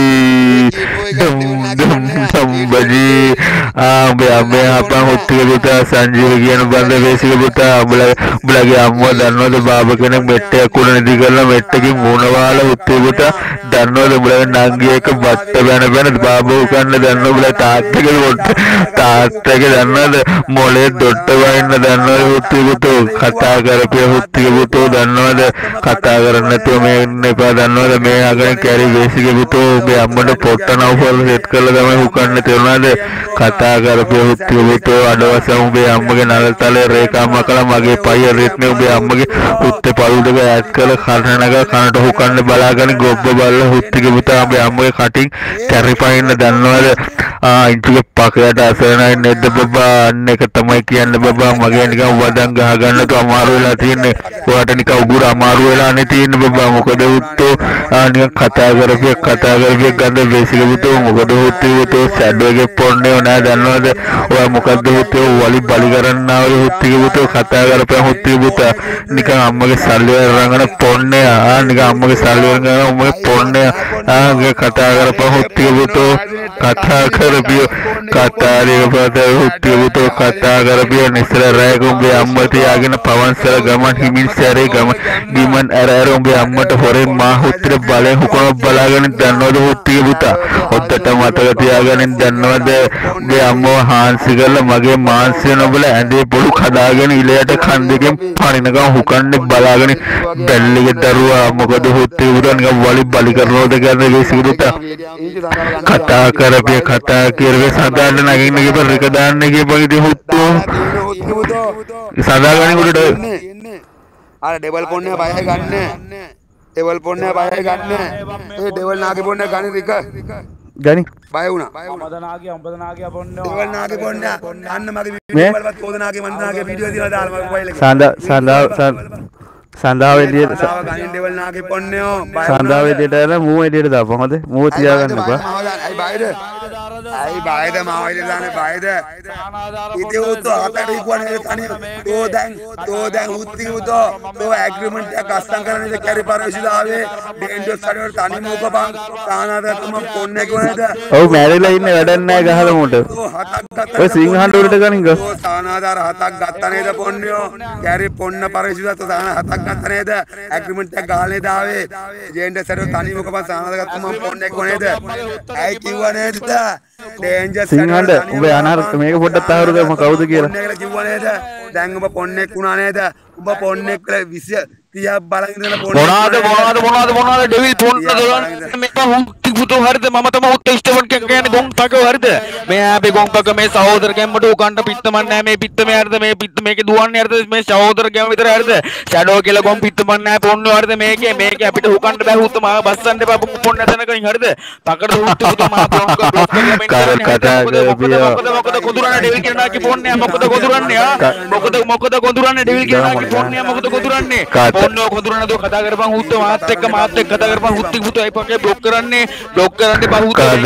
dum dum dum baji ambe ambe apa huttiga puta sanjeev කියන බන්ද වේසික පුතා උඹලගේ අම්මා දන්නවද බාබා කෙනෙක් මෙට්ටයක් කුණ නිදි කරලා මෙට්ටකින් මූණ වහලා හුත්තික පුතා දන්නවද උඹලගේ නංගි එක බට්ට බැන බැන බාබා උකන්න දන්නවද උඹලා තාත්තගේ කොට තාත්තගේ දන්නවද මොලේ දොට්ට වයින්න දන්නවද හුත්තික පුතෝ කතා කරපිය හුත්තික පුතෝ දන්නවද කතා කරන්න නැතුව මේ ඉන්න එපා දන්නවද මේ අගන කැරි වේසික පුතෝ මේ අම්මට පොට්ට නවුවල් සෙට් කරලා තමයි හුකන්න තේරුණාද කතා කරපිය හුත්තික පුතෝ අඩවසම උඹේ අම්මගේ නලල් තලේ රේඛා මකලා මගේ පය රෙත්නේ උඹේ අම්මගේ හුත්තේ පළු දෙක ඈත් කරලා කන නග කනට හුකන්න බලාගෙන ගොබ්බ බලලා හුත්තික පුතා උඹේ අම්මගේ කටින් කැරිපයින්න දන්නවද ආ ඉන්ටුගේ පකයට අසරණයි නේද බබා අන්න එක තමයි කියන්නේ බබා මගේ නිකන් වදන් ගහ ගන්න තු අමාරු වෙලා තියන්නේ ඔයාට නිකන් උගුර අමාරු වෙලා නේ තියන්නේ බබා මොකද උත්තෝ ආ නිකන් කතා කරපිය කතා කරපිය ගඳ වේසික පුතෝ මොකද හුත්තික පුතෝ සැඩ්වගේ පොන්නේ නෑ දන්නවද ඔයා මොකද්ද හුත්තෝ වලි බලි කරන්නාව හුත්තික පුතෝ කතා කරපිය හුත්තික පුතා නිකන් අම්මගේ සල්ලි වල රංගන පොන්නේ ආ නිකන් අම්මගේ සල්ලි වල රංගන උඹගේ පොන්නේ ආ කතා කරපිය හුත්තික පුතෝ කතා කරපිය කතා රේපත හුත්තික පුතෝ කතා කරපිය නිසල රැයක උඹේ අම්මා තියාගෙන පවන්සල ගමන් හිමින් සැරේ ගමන් ගිමන් ඇර ඇර උඹේ අම්මට හොරෙන් මා හුත්තිර බලෙන් හුකන බලාගෙන දන්නවද හුත්තික පුතා ඔත්තට මතක තියාගන්න බලාගෙන දන්නවද මේ අම්මෝ හාන්සි කරලා මගේ මාංශය නොබල ඇඳේ පොළු කඩාගෙන ඉලයට කන් දෙකෙන් පනිනකම් හුකන්නේ බලාගෙන බැල්ලිගේ දරුවා මොකද හොත්තේ උරන් නිකන් වලි බලි කරනවද කියන්නේ විසිරුට කතා කරපිය කතා කරවේ සදාන්න නගින්න කියපන් රික දාන්න කියපන් ඉතින් හුත්තෝ සදාගන්නේ උඩට අර ඩෙවල් පොන්නේ බය ගන්න ඩෙවල් පොන්නේ බය ගන්න ඒ ඩෙවල් නාගේ පොන්නේ ගනි රික ගනි බය වුණා අම්බදනාගේ අම්බදනාගේ පොන්නේ ඩෙවල් නාගේ පොන්නේ අන්න මගේ වීඩියෝ වලවත් පොදනාගේ මන්දනාගේ වීඩියෝ දිලා දාලා මගේ මොබයිල් එකේ සඳා සඳා සඳාව එළියට ගනින් ඩෙවල් නාගේ පොන්නේෝ සඳාව එළියට දාලා මූ එළියට දාපන් හොඳ මූ තියාගන්න එපා අයි බයද අයි බයද මාව එළියට දාන්නේ බයද ඉතින් උතෝ අතට ඉක්වන්නේ තනිය තෝ දැන් තෝ දැන් උත්ති උතෝ තෝ ඇග්‍රීමන්ට් එක අස්සම් කරන්නේ කැරි පරිශීලාවේ ඩේන්ජරස් සඩවල තනි මොකපන් සානාදාට මම පොන්නේ කොහෙද ඔව් මැරිලා ඉන්නේ වැඩක් නැහැ ගහලා මූට ඔය සිංහන් උඩට ගනින් ගෝ තෝ සානාදාර හතක් ගත්තා නේද පොන්නේෝ කැරි පොන්න පරිශීලා තෝ සාන හතක් ගත්තා නේද ඇග්‍රීමන්ට් එක ගහලා දාවේ ඩේන්ජරස් සඩවල තනි මොකපන් සානාදාට ගත්තා මම පොන්නේ කොහෙද ඇයි කිව්වා නේද ඩේන්ජරස් සිංහන්ට උඹ අනාර්ථ මේක පොඩ්ඩක් තාවරු කරමු කවුද කියලා පොන්නේ කියලා කිව්වා නේද දැන් ඔබ පොන්නේක් වුණා නේද ඔබ පොන්නේක් කියලා විසිය තියා බලන් ඉඳලා පොන්නේ මොනවාද මොනවාද මොනවාද මොනවාද ඩෙවිල් පොන්න දොරන්නේ මේක හුත්ති පුතෝ හරිද මම තම හුත් ඉස්ටවන් කියන්නේ ගොන් පකව හරිද මේ ආපේ ගොන් පක මේ සහෝදර ගැම්මට උකන්ට පිට්ටමන් නැහැ මේ පිට්ටම හරිද මේ පිට්ට මේකේ දුවන්නේ හරිද මේ සහෝදර ගැම්ම විතර හරිද ෂැඩෝ කියලා ගොන් පිට්ටමන් නැහැ පොන්න හරිද මේකේ මේකේ අපිට උකන්ට බෑ හුත් මාව බස්සන්න එපා පොන්න තැනකින් හරිද පකඩ හුත් පුතෝ මාව බ්ලොක් බ්ලොක් කරලා මෙන්න කතා කරපිය මොකද මොකද කොඳුරන්නේ ඩෙවිල් කියනවා කි පොන්නේ මොකද කොඳුරන්නේ ආ මොකද මොකද කොඳුරන්නේ ඩෙවිල් කියනවා කි පොන්නේ මොකද කොඳුරන්නේ පොන්නෝ කොඳුරන්නේ දෝ කතා කරපන් හුත් මාත් එක්ක මාත් එක්ක කතා කරපන් හුත්ති පුතෝ අයි පොකේ බ්ලොක් කරන්නේ බ්ලොක් කරන්නේ බහුත ආ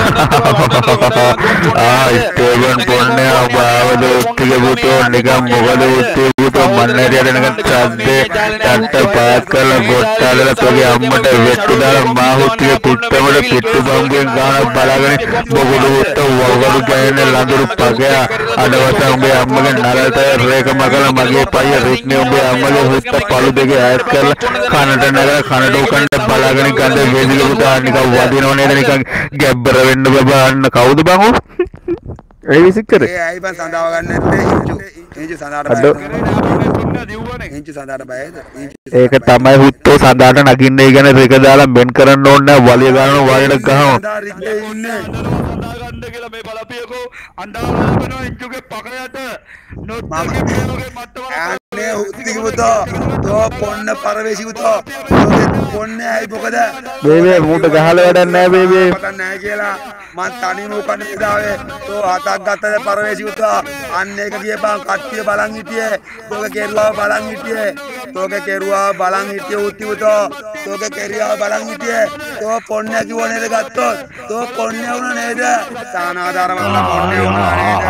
ඉස්තෝගන් පොන්නේ ආවද උත්තිගේ පුතෝ නිකම් මොකද උත්ති පුතෝ මන්නේරිය දෙනකන් සද්දේ ටට්ට පාත් කරලා ගොට්ටාලලා තෝගේ අම්මට වෙට්ටු දාලා මා හුත්තිගේ පිට්ටමඩ පිට්ටු බම්බෙන් ගානක් බලාගෙන බොගුඩු උත්ත වගලු ගෑනේ ලඳුරු පගයා අඩවත උඹේ අම්මගේ නරලට රේක මගල මගේ පයිය රික්නේ උඹේ අම්මගේ හුත්ත පළු දෙකේ ඈත් කරලා කනට නගලා කනට උකන්ට බලාගෙන ගඳ වේදික පුතා නිකන් වදිනව නේද නිකන් ගැබ්බර වෙන්න බබා අන්න කවුද බං ඔය ඒ විසික් කරේ ඒ අයි බං සඳාව ගන්න නැත්තේ ඉංචු ඉංචු සඳාට බයද ඉංචු සඳාට බයද ඒක තමයි හුත්තෝ සඳාට නගින්නේ ගැන රෙක දාලා මෙන් කරන්න ඕනේ නැහැ වලිය ගන්නවා වලට ගහනවා සඳා රික්නේ ඉන්නේ සඳා ගන්න කියලා මේ බලපියකෝ අඬාලා වෙනවා ඉංචුගේ පකයට නොට්ටගේ පියෝගේ මට්ටම අනේ උත්තිගේ පුතෝ තෝ පොන්න පරවේශි පුතෝ තෝගේ පොන්නේ අයි මොකද බේබේ මූට ගහලා වැඩක් නැහැ බේබේ පතන් නැහැ කියලා මං තනියම උකන්න ඉදාවේ තෝ හතක් ගත්තද පරවේශි පුතෝ අන්න ඒක කියපන් කට්ටිය බලන් හිටියේ තෝගේ කෙරුවා බලන් හිටියේ තෝගේ කෙරුවා බලන් හිටියේ උත්ති පුතෝ තෝගේ කෙරියා බලන් හිටියේ තෝ පොන්නේ කිව්ව නේද ගත්තොත් තෝ පොන්නේ වුණා නේද සානාදාර වල පොන්නේ වුණා නේද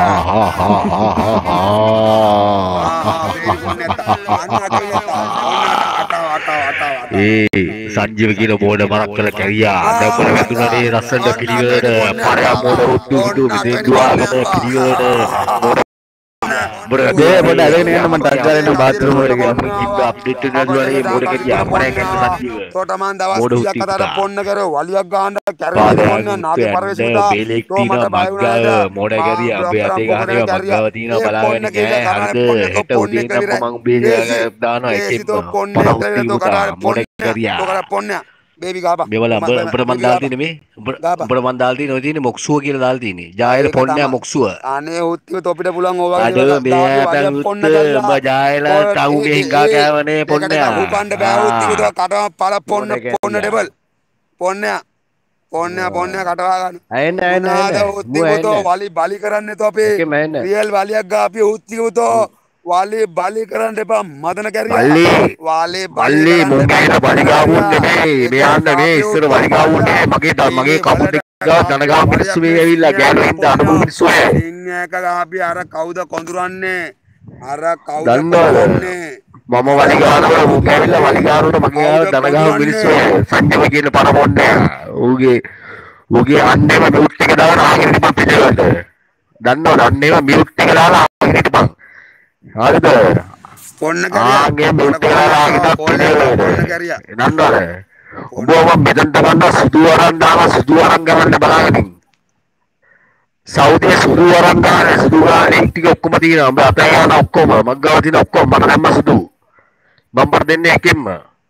ඒ සංජීව කියන බෝඩ මරක් කළ කැරියා දැපල වැදුනනේ රස්සන්න පිළිවෙලට පරයා මෝඩ උත්තු උතු විදෙන්දුවාගෙන පිළිවෙලට බොර දේ බඩ අරගෙන යන්න මම ටග්ගාරෙන් බාත්රූම් වලට ගියා කිව්ව අප්ඩේට් වෙනවා දුවනේ මෝඩ කැරියා අපරේ කැන්න සංජීව තෝට මන් දවස් කීයක් කතාවට පොන්න කරෝ වලියක් ගහන්න කැරේ පොන්න නාගේ පරවේශුදා බේලෙක් තියෙනවා මග්ගාව මෝඩ කැරියා අපේ අතේ ගහනවා මග්ගාව තියෙනවා බලාගෙන නෑ හරිද හෙට උදේ ඉඳන් මම බේලේ දානවා එකෙක් පොන්නේ තෝ කතාවට මෝඩ කැරියා තෝ කරා පොන්නේ බේබි ගාපා මෙවල උඹට මන් දාලා තියෙන්නේ මේ උඹට මන් දාලා තියෙන්නේ ඔය තියෙන්නේ මොක්සුව කියලා දාලා තියෙන්නේ ජායල පොන්නේ මොක්සුව අනේ උත්තිව තොපිට පුළුවන් ඕවා අද මේ අපන් උත්ත උඹ ජායල ටවුගේ හිඟා කෑවනේ පොන්නේ උපන්න බෑ උත්තිව තෝ කටව පළ පොන්න පොන්න ඩබල් පොන්නේ පොන්නේ පොන්නේ කටවා ගන්න අයන්න අයන්න අද උත්තිව තෝ වලි බලි කරන්නේ තෝ අපේ රියල් වලියක් ගාපිය උත්තිව තෝ वाले बाले කරන්න එපා මදන කැරියා වාලේ බල්ලි මොකේද වලිගාවුන්නේ නේ මෙයන්න නේ ඉස්සර වලිගාවුන්නේ මගේ මගේ කපුට ගා දනගා මිනිස්සු මේ ඇවිල්ලා ගෑනු හින්දා අනුභව මිනිස්සු ඉන්නේක ගාපි අර කවුද කොඳුරන්නේ අර කවුද කොඳුරන්නේ මම වලිගානවල මුක ඇවිල්ලා වලිගානවල මගේ දනගා මිනිස්සු සංජය කියන පරමොන්නේ ඌගේ ඌගේ අන්නේම මියුට් එක දාලා ආගෙන ඉපන් පිටේකට දන්නවද අන්නේම මියුට් එක දාලා ආගෙන ඉපන් හරිද පොන්න කරියා ආගේ මුට්ටලා පොන්න කරියා නන්දර උඹව මෙතෙන්ට ගන්න සුදු වරන් දාලා සුදු වරන් ගන්න බලාගෙන සෞදියේ සුදු වරන් ගන්න සුදු ගානේ ටික ඔක්කොම තියෙනවා. උඹ අතේ යන ඔක්කොම මග්ගාව තියෙන ඔක්කොම මට දැම්ම සුදු. බම්පර් දෙන්නේ එකෙන්ම.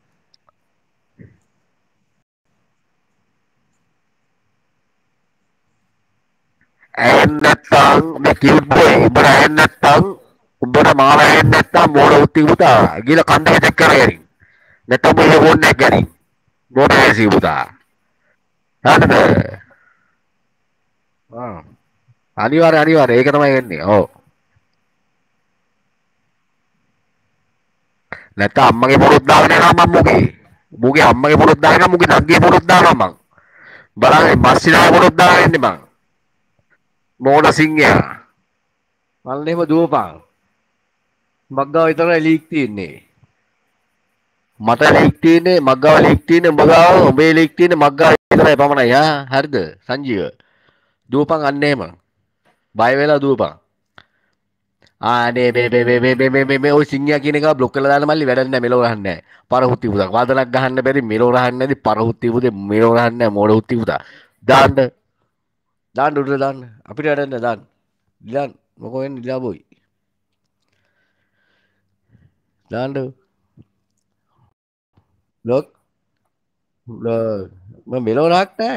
ඇහෙන්නේ නැත්තම් මේ කියුට් බොයි උඹට ඇහෙන්නේ නැත්තම් උඹට මාව ඇහෙන්නේ නැත්තම් මෝඩ උත්ති පුතා ගිහලා කන්දක චෙක් කරගෙන. නැත්තම් මේ ෆෝන් එක ගනි. මෝඩ ඇසි පුතා. හරිද? ආ අනිවාර්ය අනිවාර්ය ඒක තමයි වෙන්නේ. ඔව්. නැත්නම් අම්මගේ පොරොත් දාගෙන යනවා මම මුගේ. මුගේ අම්මගේ පොරොත් දාගෙන මුගේ නංගිගේ පොරොත් දානවා මං. බලන්න මස්සිනා පොරොත් දාගෙන ඉන්නේ මං. මෝඩ සිංහයා. මල්ල එහෙම දුවපන්. මග්ගාව විතරයි ලීක් තියෙන්නේ. මට ලීක් තියෙන්නේ මග්ගාව ලීක් තියෙන්නේ උඹ ගාව උඹේ ලීක් තියෙන්නේ මග්ගාව විතරයි පමණයි ආ හරිද සංජීව. දුවපන් අන්න එහෙම. බය වෙලා දුවපන්. ආනේ මේ මේ මේ මේ මේ මේ මේ ඔය සිංහයා කියන එක බ්ලොක් කරලා දාන්න මල්ලි වැඩක් නැහැ මෙලෝ රහන්නේ නැහැ. පරහුත්ති පුතා. වාදනක් ගහන්න බැරි මෙලෝ රහන්නේ නැති පරහුත්ති පුතේ මෙලෝ රහන්නේ නැහැ මෝඩ හුත්ති පුතා. දාන්න. දාන්න උඩ දාන්න. අපිට වැඩක් නැහැ දාන්න. දාන්න. මොකෝ වෙන්නේ ඉලා බොයි. දාන්න. ලොක්. මම මෙලෝ රහක් නැහැ.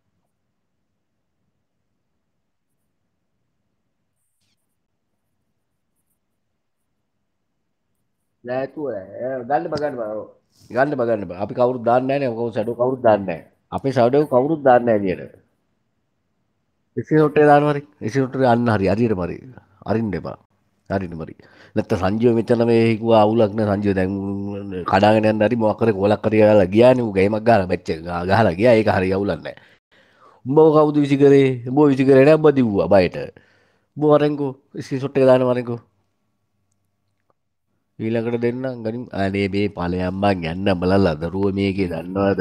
නැතුව ගන්න බා ගන්න බා ගන්න බා ගන්න බා අපි කවුරුත් දාන්නේ නැහැ නේ කවුරු ෂැඩෝ කවුරුත් දාන්නේ නැහැ අපේ ෂැඩෝ කවුරුත් දාන්නේ නැහැ එළියට ඉසිනොට්ටේ දානවා හරි ඉසිනොට්ටේ අන්න හරි හරියටම හරි අරින්න එපා හරින්න හරි නැත්නම් සංජීව මෙතන මේ හිකුවා අවුලක් නෑ සංජීව දැන් කඩාගෙන යන්න හරි මොකක් කරේ කොලක් කරේ ගාලා ගියානේ ඌ ගේමක් ගහලා මැච් එක ගහලා ගියා ඒක හරි අවුලක් නෑ උඹව කවුද විසි කරේ උඹව විසි කරේ නෑ උඹ දිව්වා බයට උඹ වරෙන්කෝ ඉසිනොට්ටේ දානවා වරෙන්කෝ ඊළඟට දෙන්න ගනින් අනේ මේ ඵලයන් මං යන්න බලලා දරුවෝ මේකේ දන්නවද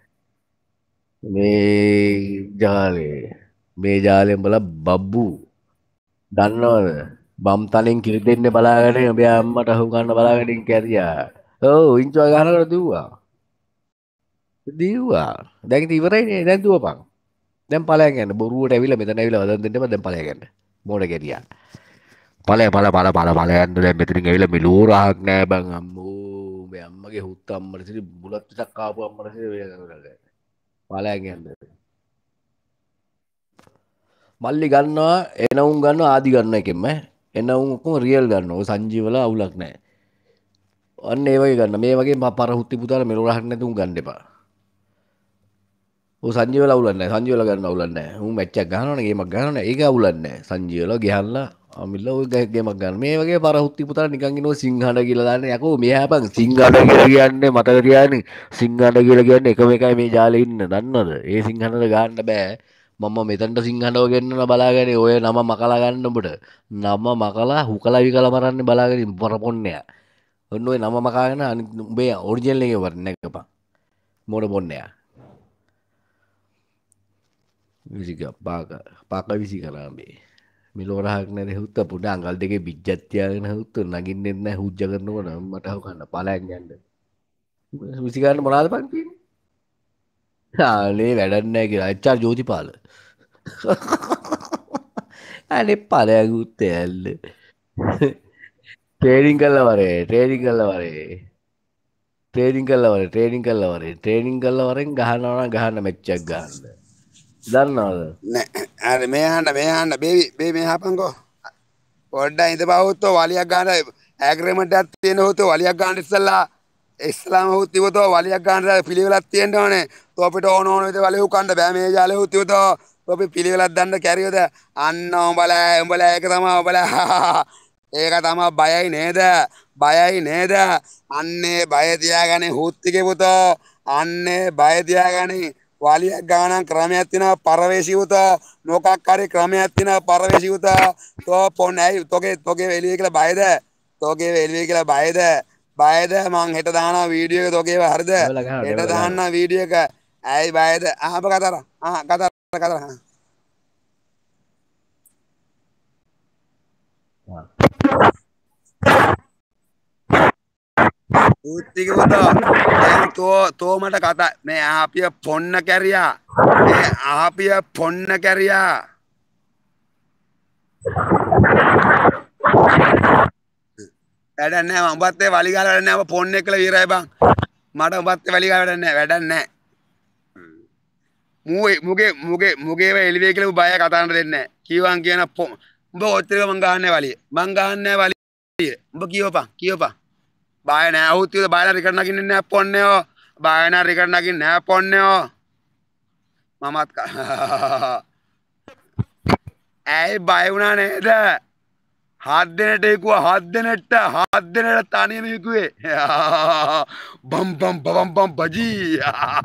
මේ ජාලේ මේ ජාලෙන් බල බබ්බු දන්නවද බම් තලෙන් කිරි දෙන්න බලාගෙන ඔබේ අම්මට අහු ගන්න බලාගෙන කැරියා ඔව් ඉන්චුව ගහනකොට දුව්වා දිව්වා දැන් ඉතින් ඉවරයිනේ දැන් දුවපන් දැන් ඵලයන් යන්න බොරුවට ඇවිල්ලා මෙතන ඇවිල්ලා වදන් දෙන්න බෑ දැන් ඵලයන් යන්න මොඩ කැරියා ඵලය ඵල ඵල ඵල ඵල යන්න දැන් මෙතනින් ඇවිල්ලා මිලෝ රහක් නෑ බං අම්මෝ මේ අම්මගේ හුත් අම්මට ඉතින් බුලත් ටිකක් ආපු අම්මට ඉතින් වේ කරලා ඵලයන් යන්න මල්ලි ගන්නවා එනවුන් ගන්නවා ආදි ගන්නවා එකෙන්ම එනවුන් ඔක්කොම රියල් ගන්නවා ඔය සංජීවල අවුලක් නෑ අන්න ඒ වගේ ගන්න මේ වගේ පර හුත්ති පුතාලා මෙලෝ රහක් නැතුම් ගන්න එපා ඔය සංජීවල අවුලක් නෑ සංජීවල ගන්න අවුලක් නෑ උන් මැච් එකක් ගහනවනේ ගේමක් ගහනවනේ ඒක අවුලක් නෑ සංජීවල ගහලා අමිල්ල ඔය ගේමක් ගන්න මේ වගේ පර හුත්ති පුතාලා නිකන් ඉනෝ සිංහඩ කියලා දාන්නේ යකෝ මෙහා බං සිංහඩ කියලා කියන්නේ මතක තියාගන්න සිංහඩ කියලා කියන්නේ එකම එකයි මේ ජාලේ ඉන්න දන්නවද ඒ සිංහඩ ගන්න බෑ මම මෙතනට සිංහඩව ගෙන්නන බලාගෙන ඔය නම මකලා ගන්න උඹට නම මකලා හුකලා විකලා මරන්නේ බලාගෙන පරපොන්නයා ඔන්න ඔය නම මකාගෙන අනිත් උඹේ ඔරිජිනල් එකේ වරන්නේ නැකපන් මොඩ පොන්නයා විසික පාක පාක විසි කරා මේ මෙලෝ රහක් නැරේ හුත්ත පුඩ අඟල් දෙකේ බිජ්ජත් තියාගෙන හුත්ත නගින්නෙත් නැහැ හුජ්ජ කරනකොට මට හව ගන්න පලයන් යන්න විසි ගන්න මොනවාද පන් කියන්නේ ආනේ වැඩක් නැහැ කියලා එච්.ආර්. ජෝතිපාල අනේ පලයන් උත්තේ ඇල්ල ට්‍රේනින් කළා වරේ ට්‍රේනින් කළා වරේ ට්‍රේනින් කළා වරේ ට්‍රේනින් කළා වරේ ට්‍රේනින් කළා වරෙන් ගහනවා නම් ගහන්න මැච් එකක් ගහන්න දන්නවද නෑ අර මෙහාන්න මෙහාන්න බේබි බේ මෙහාපන්කෝ පොඩ්ඩක් ඉඳපවුත්තෝ වලියක් ගන්න ඇග්‍රීමන්ට් එකක් තියෙන හොතෝ වලියක් ගන්න ඉස්සලා ඉස්ලාම හුත්තිවතෝ වලියක් ගන්න පිළිවෙලක් තියෙන්න ඕනේ තෝ අපිට ඕන ඕන විදිහට වලිය උකන්න බෑ මේ ජාලේ හුත්තිවතෝ තෝ අපි පිළිවෙලක් දන්න කැරියොද අන්න උඹලා උඹලා ඒක තමයි උඹලා ඒක තමයි බයයි නේද බයයි නේද අන්නේ බය තියාගන්නේ හුත්තිගේ පුතෝ අන්නේ බය තියාගන්නේ වලියක් ගානක් ක්‍රමයක් තියෙනවා පරවේශීවත මොකක් හරි ක්‍රමයක් තියෙනවා පරවේශීවත තෝ පොන් ඇයි තෝගේ තෝගේ එළිය කියලා බයද තෝගේ එළිය කියලා බයද බයද මං හෙට දානවා වීඩියෝ එක තෝගේව හරිද හෙට දාන්නා වීඩියෝ එක ඇයි බයද අහප කතර ආ කතර කතර උත්තික පුතෝ දැන් තෝ තෝ මට කතා මේ ආපිය පොන්න කැරියා මේ ආපිය පොන්න කැරියා වැඩක් නැහැ මම උඹත් ඒ වලි ගාලා වැඩක් නැහැ. ඔබ ෆෝන් එක කළා ඉවරයි බං. මට උඹත් ඒ වලි ගාලා වැඩක් නැහැ. වැඩක් නැහැ. මුගේ මුගේ මුගේ මුගේ වේ එළිවේ කියලා උඹ බය කතා කරන්න දෙන්නේ නැහැ. කීවන් කියන උඹ ඔච්චර මං ගහන්නේ වලිය. මං ගහන්නේ වලිය. උඹ කියවපන් කියවපන්. බය නැහැ අවුත් කියලා බය නැහැ රිකඩ් නගින්නේ නැහැ පොන්නේෝ. බය නැහැ රිකඩ් නගින්නේ නැහැ පොන්නේෝ. මමත් ඇයි බය වුණා නේද? හත් දෙනට ඉකුවා හත් දෙනට හත් දෙනට තනියම ඉකුවේ. බම් බම් බම් බම් බජී.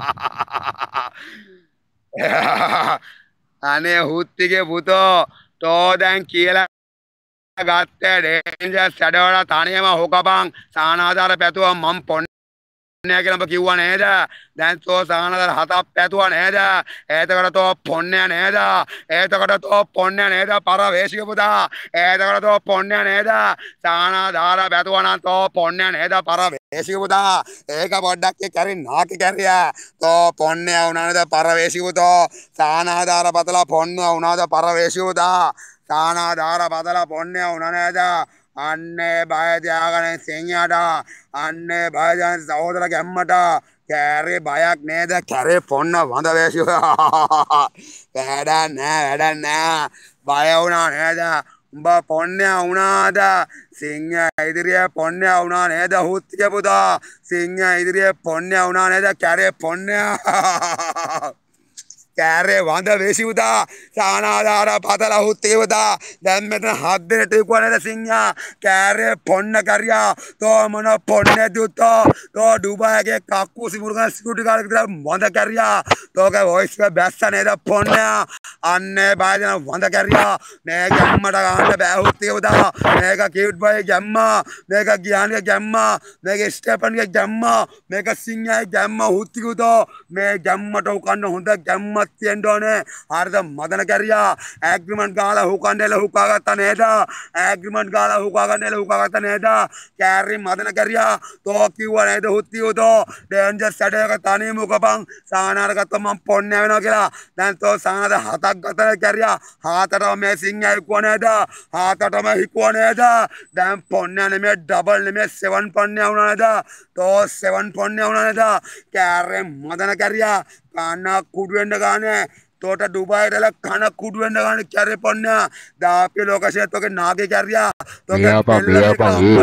අනේ හුත්තිගේ පුතෝ තෝ දැන් කියලා ගත්තේ ඩේන්ජර් සැඩවල තනියම හොකපන් සානාදාර පැතුවා මම් පොන්න නෑ කියලා ඔබ කිව්වා නේද? දැන් තෝ සානාදාර හතක් පැතුවා නේද? ඒතකොට තෝ පොන්නේ නේද? ඒතකොට තෝ පොන්නේ නේද? පරවේශික පුතා. ඒතකොට තෝ පොන්නේ නේද? සානාදාර පැතුවා නම් තෝ පොන්නේ නේද? පරවේශික පුතා. ඒක පොඩ්ඩක් කැරි නාකි කැරියා. තෝ පොන්නේ වුණා නේද? පරවේශික පුතා. සානාදාර පතලා පොන්නේ වුණාද? පරවේශික පුතා. සානාදාර පතලා පොන්නේ වුණා නේද? අන්නේ බය තියාගෙන සිංහට අන්නේ බය තියාගෙන සහෝදර ගැම්මට කෑරේ බයක් නේද? කැරේ පොන්න වඳ වේශිය. වැඩක් නෑ වැඩක් නෑ. බය වුණා නේද? උඹ පොන්නේ වුණාද? සිංහ ඉදිරියේ පොන්නේ වුණා නේද? හුත්තිගේ පුතා. සිංහ ඉදිරියේ පොන්නේ වුණා නේද? කැරේ පොන්නේ. කෑරේ වඳ වේශි පුතා. සානාදාර පතලා හුත්තිගේ පුතා. දැන් මෙතන හත් දෙනට ඉක්ුවා නේද සිංහා? කෑරේ පොන්න කරියා. තෝ මොන පොන්නේ දුත්තෝ? තෝ ඩුබායිගේ කක්කු සිමුරුගන සිකියුරිටි ගාර්ඩ් විතර වඳ කරියා. තෝගේ වොයිස් එක බැස්ස නේද පොන්නේ? අන්නේ බාදන වඳ කරියා. මේ ගැම්මට ගන්න බෑ හුත්තිගේ පුතා. මේක කියුට් බොයි ගැම්මා. මේක ගියානිගේ ගැම්මා. මේක ස්ටෙපන්ගේ ගැම්මා. මේක සිංහාගේ ගැම්මා හුත්තිගේ පුතා. මේ ගැම්මට උකන්න හොඳ ගැම්ම තියෙන්න ඕනේ. හරිද මදන කැරියා. ඇග්‍රීමන්ට් ගාලා හුකන්ඩේල හුකාගත්තා නේද? ඇග්‍රීමන්ට් ගාලා හුකාගන්ඩේල හුකාගත්තා නේද? කෑරි මදන කැරියා. තෝ කිව්වා නේද හුත්තියෝ තෝ ඩේන්ජර් සැඩයක තනියම උකපන්. සානාර ගත්ත මම පොන්නේ වෙනවා කියලා. දැන් තෝ සානාර හතක් ගතන කැරියා. හතටම මේ සිංහයා හිකුවා නේද? හතටම හිකුවා නේද? දැන් පොන්නේ නෙමෙයි ඩබල් නෙමෙයි සෙවන් පොන්නේ වුණා නේද? තෝ සෙවන් පොන්නේ වුණා නේද? කෑරි මදන කැරියා. කන කුඩු වෙන්න ගානේ. තෝට ඩුබායිට කන කුඩු වෙන්න ගානේ කැරේ පොන්න. දාපේ ලෝකශේත් ඔගේ නාගේ කැරියා. තෝගේ අපා මේ අපා ඒ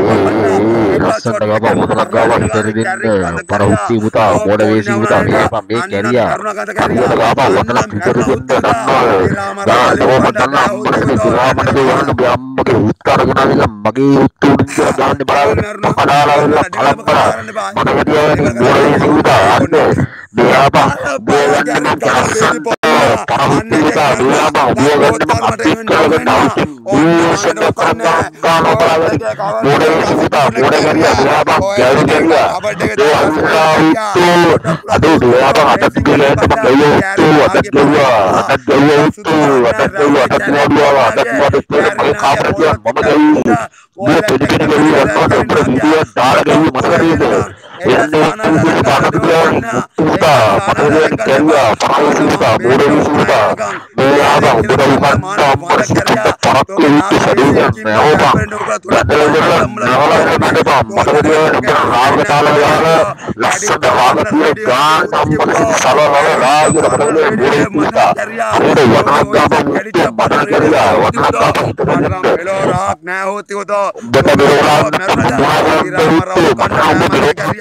ලස්සනට ගාපා මොනක් ගාවා හිතේ දෙන්න පරහුත්ති පුතා මොඩ වේසි පුතා මේ අපා මේ කැරියා. කරියට ගාපා වන්නක් හිතේ දෙන්න දන්නවා. දාලා මතන්න මොකද ගාමට දෙවන්න බම්මගේ උත්තරගෙන ආවිලා මගේ උත්තුරුන් කියලා දාන්න බලාගෙන කඩාලා කලප්පලා මට වැඩියා මොඩ වේසි පුතා අන්නේ මේ අපා බෝලන්න නම් කරස්සන්න පරහුත්ති පුතා මේ අපා බෝලන්න නම් අපිට කරගෙන අවශ්‍ය ඕෂන කරන්න ගාන බලාගෙන මොඩ වේසි පුතා මොඩ කරියා මේ අපා ගැලු කරියා ඒ අන්කාවිතු අදෝ මේ අපා අත තිබෙලා තම ගයෝ අත ගයෝ අත ගයෝ අත ගයෝ අත ගයෝ අත ගයෝ අත ගයෝ මම කාපරියා මම ගයෝ මේ පිටිකේ ගයෝ අත ප්‍රතිදිය දාලා ගයෝ මතක නේද එන්නේ තුන් පාඩම් පුතා මතකයෙන් කරුවා පරවසි පුතා බෝඩේ පුතා මේ ආවා උදේ උපන්නා මරසිතා පරක්කු සදීන් නෝපා නවලා නඩපා මතකයෙන් රාගතාල යාලා ලස්සන රාගතුේ ගාන සම්පත සලවල රාග රබලේ බෝඩේ පුතා බෝඩේ වනාගාම මුත්තේ මතන කරියා වනාගාම හිතන මෙලෝ රාග් නෑ හොති උතෝ බට බේරා මරා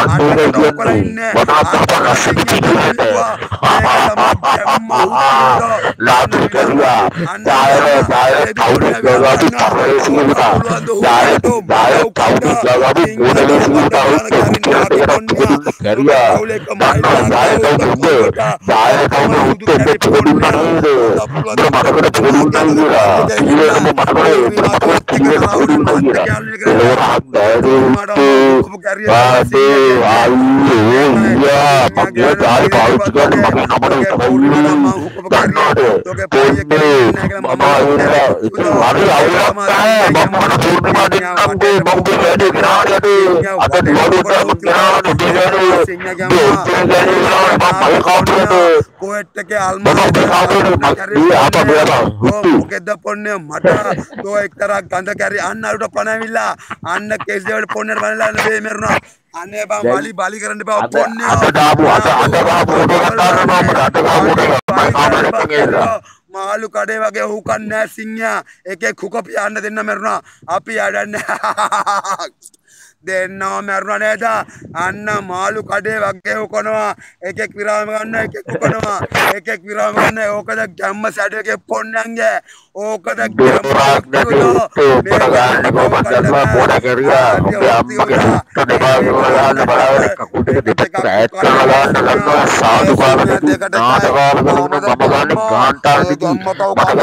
लातू करिया दायरे दायरे काउडी लगावी परे सीता दायरे दायरे काउडी लगावी मोडले सीता करिया दायरे काउडी दायरे काउडी उत्ते पे छोड़ी नहीं तो मटकड़े छोड़ी नहीं रहा ये तो मटकड़े मटकड़े तीन छोड़ी नहीं रहा लोरा दायरे उत्ते बाते आई या मगे दायरे काउडी का मगे नमने कबूल करनाडे कोने मामा इधर इधर आगे आगे मम्मा पूर्णिमा दिन हमको बम्बे बैठे गिरा जाते अतः කොහෙට් එකේ අල්මාරියේ මොකෙද්ද පොන්නේ මට තෝ එක්තරා ගඳ කැරි අන්න අරුට පණවිලා අන්න කේස් දෙවල පොන්නට බලලා නේ මෙරුණා අනේ බං බලි බලි කරන්න බෑ පොන්නේ අද දාපු අද අද දාපු මාළු කඩේ වගේ හුකන්නේ නැහැ සිංහයා එකෙක් හුක පියන්න දෙන්න මෙරුණා අපි යඩන්නේ දෙන්නව මැරුණා නේද අන්න මාළු කඩේ වගේ උකනවා එකෙක් විරාම ගන්න එකෙක් උකනවා එකෙක් විරාම ගන්න ඕකද ගැම්ම සැඩේකේ පොන්නංගේ ඕකද ගැම්ම මේ ගන්න කොහොමදලා පොඩ කරියා කකුටේ දෙපැත්ත ඈත් කරලා ගන්නවා සාදු කාලේ දෙකට නාටකාල බලන මම ගන්න ගාන්ටාර දිගි මට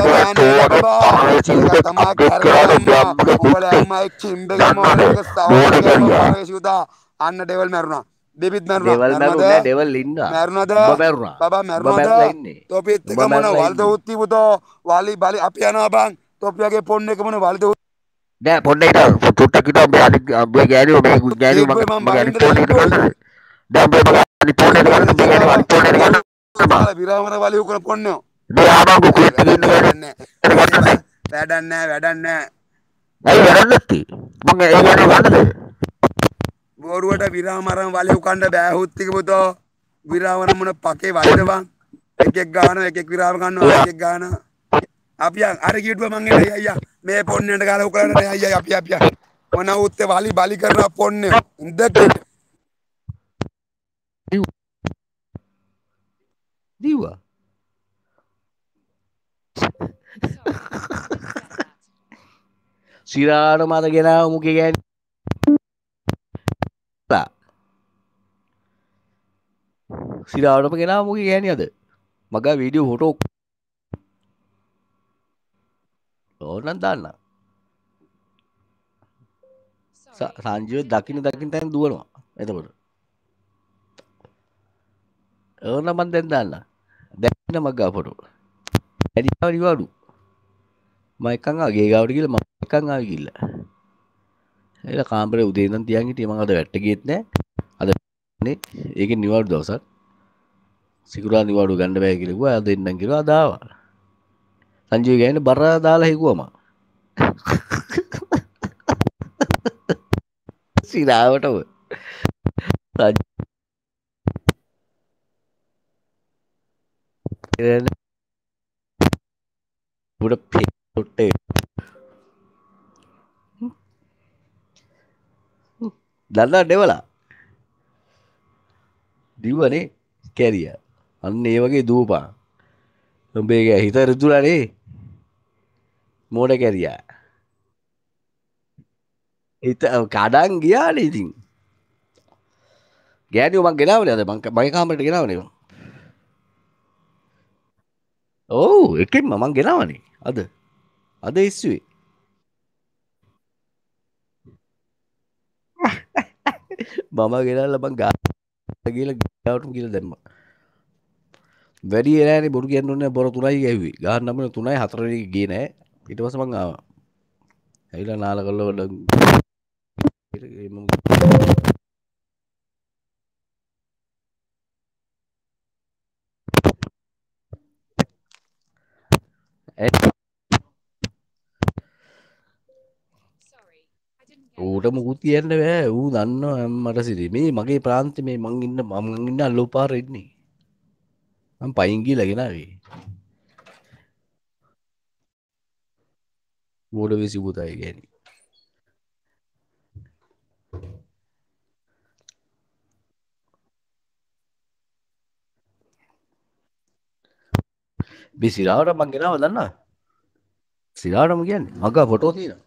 අන්න ඩෙවල් මැරුණා බෙබිත් මැරුණා ඩෙවල් ඉන්නවා මැරුණාද මැරුණා බබා මැරුණාද තොපිත් එක මොන වල්ද උත්ති පුතෝ වාලි බලි අපි යනවා බං තොපියගේ පොන්න එක මොන වල්ද නෑ පොන්න එක චුට්ටක් හිටව මේ අනිත් මේ ගෑනියෝ මේ ගෑනියෝ මම මගේ අනිත් පොන්න එක ගන්න දැන් මේ මගේ අනිත් පොන්න එක ගන්න මේ ගෑනියෝ අනිත් පොන්න එක ගන්න විරාමර වලි උකන පොන්නෝ මේ ආමං කුකුලෙක් ඉන්න ගන්නේ වැඩක් නෑ වැඩක් නෑ ඇයි වැඩක් නැත්තේ මම ඒ ගෑනියෝ ගන්නද බෝරුවට විරාමරම් වලි උකන්න බෑ හුත්තික පුතෝ විරාමරම් මොන පකේ වලිද බං එකෙක් ගානවා එකෙක් විරාම ගන්නවා එකෙක් ගානවා අපි අර කීටුව මං එන්නේ අයියා මේ පොන්නේට ගාලා උකලන්න නේ අයියා අපි අපි මොන උත්තේ වලි බලි කරන පොන්නේ ඉඳක දීවා සිරාට මත ගෙනාව මුකේ ගෑනි සිරාවටම ගෙනාව මුකේ ගෑනි අද මගා වීඩියෝ ෆොටෝ ඕනනම් දාන්න සංජීව දකින්න දකින්න තැන් දුවනවා එතකොට ඕනනම් මන් දැන් දාන්න දැන් මගා ෆොටෝ ඇඩියාව නිවාඩු මම එකන් ආ ගේ ගාවට ගිහලා මම එකන් ආවි ගිහලා එලා කාමරේ උදේ ඉඳන් තියන් හිටියේ මම අද වැට්ට ගියෙත් නෑ අද නේ ඒකේ නිවාඩු දවසක් සිකුරා නිවාඩු ගන්න බෑ කියලා කිව්වා අද එන්නම් කියලා අද ආවා සංජීව ගෑනේ බර දාලා හිකුවම සිරාවටම උඩ පෙට්ටේ දන්නා ඩෙවලා දිවනේ කැරියා අන්න ඒ වගේ දූපා උඹේ හිත රිදුලානේ මෝඩ කැරියා හිත කඩන් ගියානේ ඉතින් ගෑනියෝ මං ගෙනාවනේ අද මං මගේ කාමරේට ගෙනාවනේ ඔව් එකෙන්ම මං ගෙනාවනේ අද අද ඉස්සුවේ මම ගෙනල්ලා මං ගා කියලා ගාවටම කියලා දැම්මා වැඩි එනෑනේ බොරු කියන්න ඕනේ බොර තුනයි ගැහුවේ ගහන්න නම් තුනයි හතරයි ගියේ නෑ ඊට පස්සේ මං ආවා ඇවිල්ලා නාල කළා වල ඌට මුකුත් කියන්න බෑ ඌ දන්නවා මට සිරි මේ මගේ ප්‍රාන්තේ මේ මං ඉන්න මං ඉන්න අල්ලෝ පාරේ ඉන්නේ මං පයින් ගිහලා ගෙනාවේ මෝඩ වෙසි පුතයි ගෑණි මේ සිරාවට මං ගෙනාව දන්නා සිරාවටම කියන්නේ මගා ෆොටෝ තියෙනවා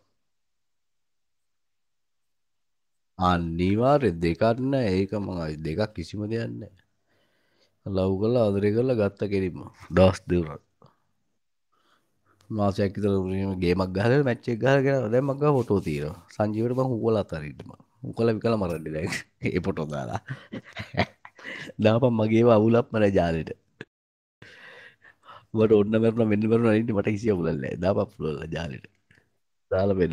අනිවාර්ය දෙකක් නෑ ඒක මම දෙකක් කිසිම දෙයක් නෑ ලව් කරලා ආදරේ කරලා ගත්ත කෙලින්ම දවස් දෙකක් මාසයක් විතර ගේමක් ගහලා මැච් එක ගහගෙන දැන් මම ගා ෆොටෝ තියෙනවා සංජීවට මම හුවලා අතරින්න මම උකලා විකලා මරන්නේ දැන් ඒ ෆොටෝ දාලා දාපම් මගේ ඒවා අවුලක් මර ජාලෙට මට ඔන්න මරන මෙන්න මරන ඉන්නේ මට කිසි අවුලක් නැහැ දාපම් ජාලෙට දාලා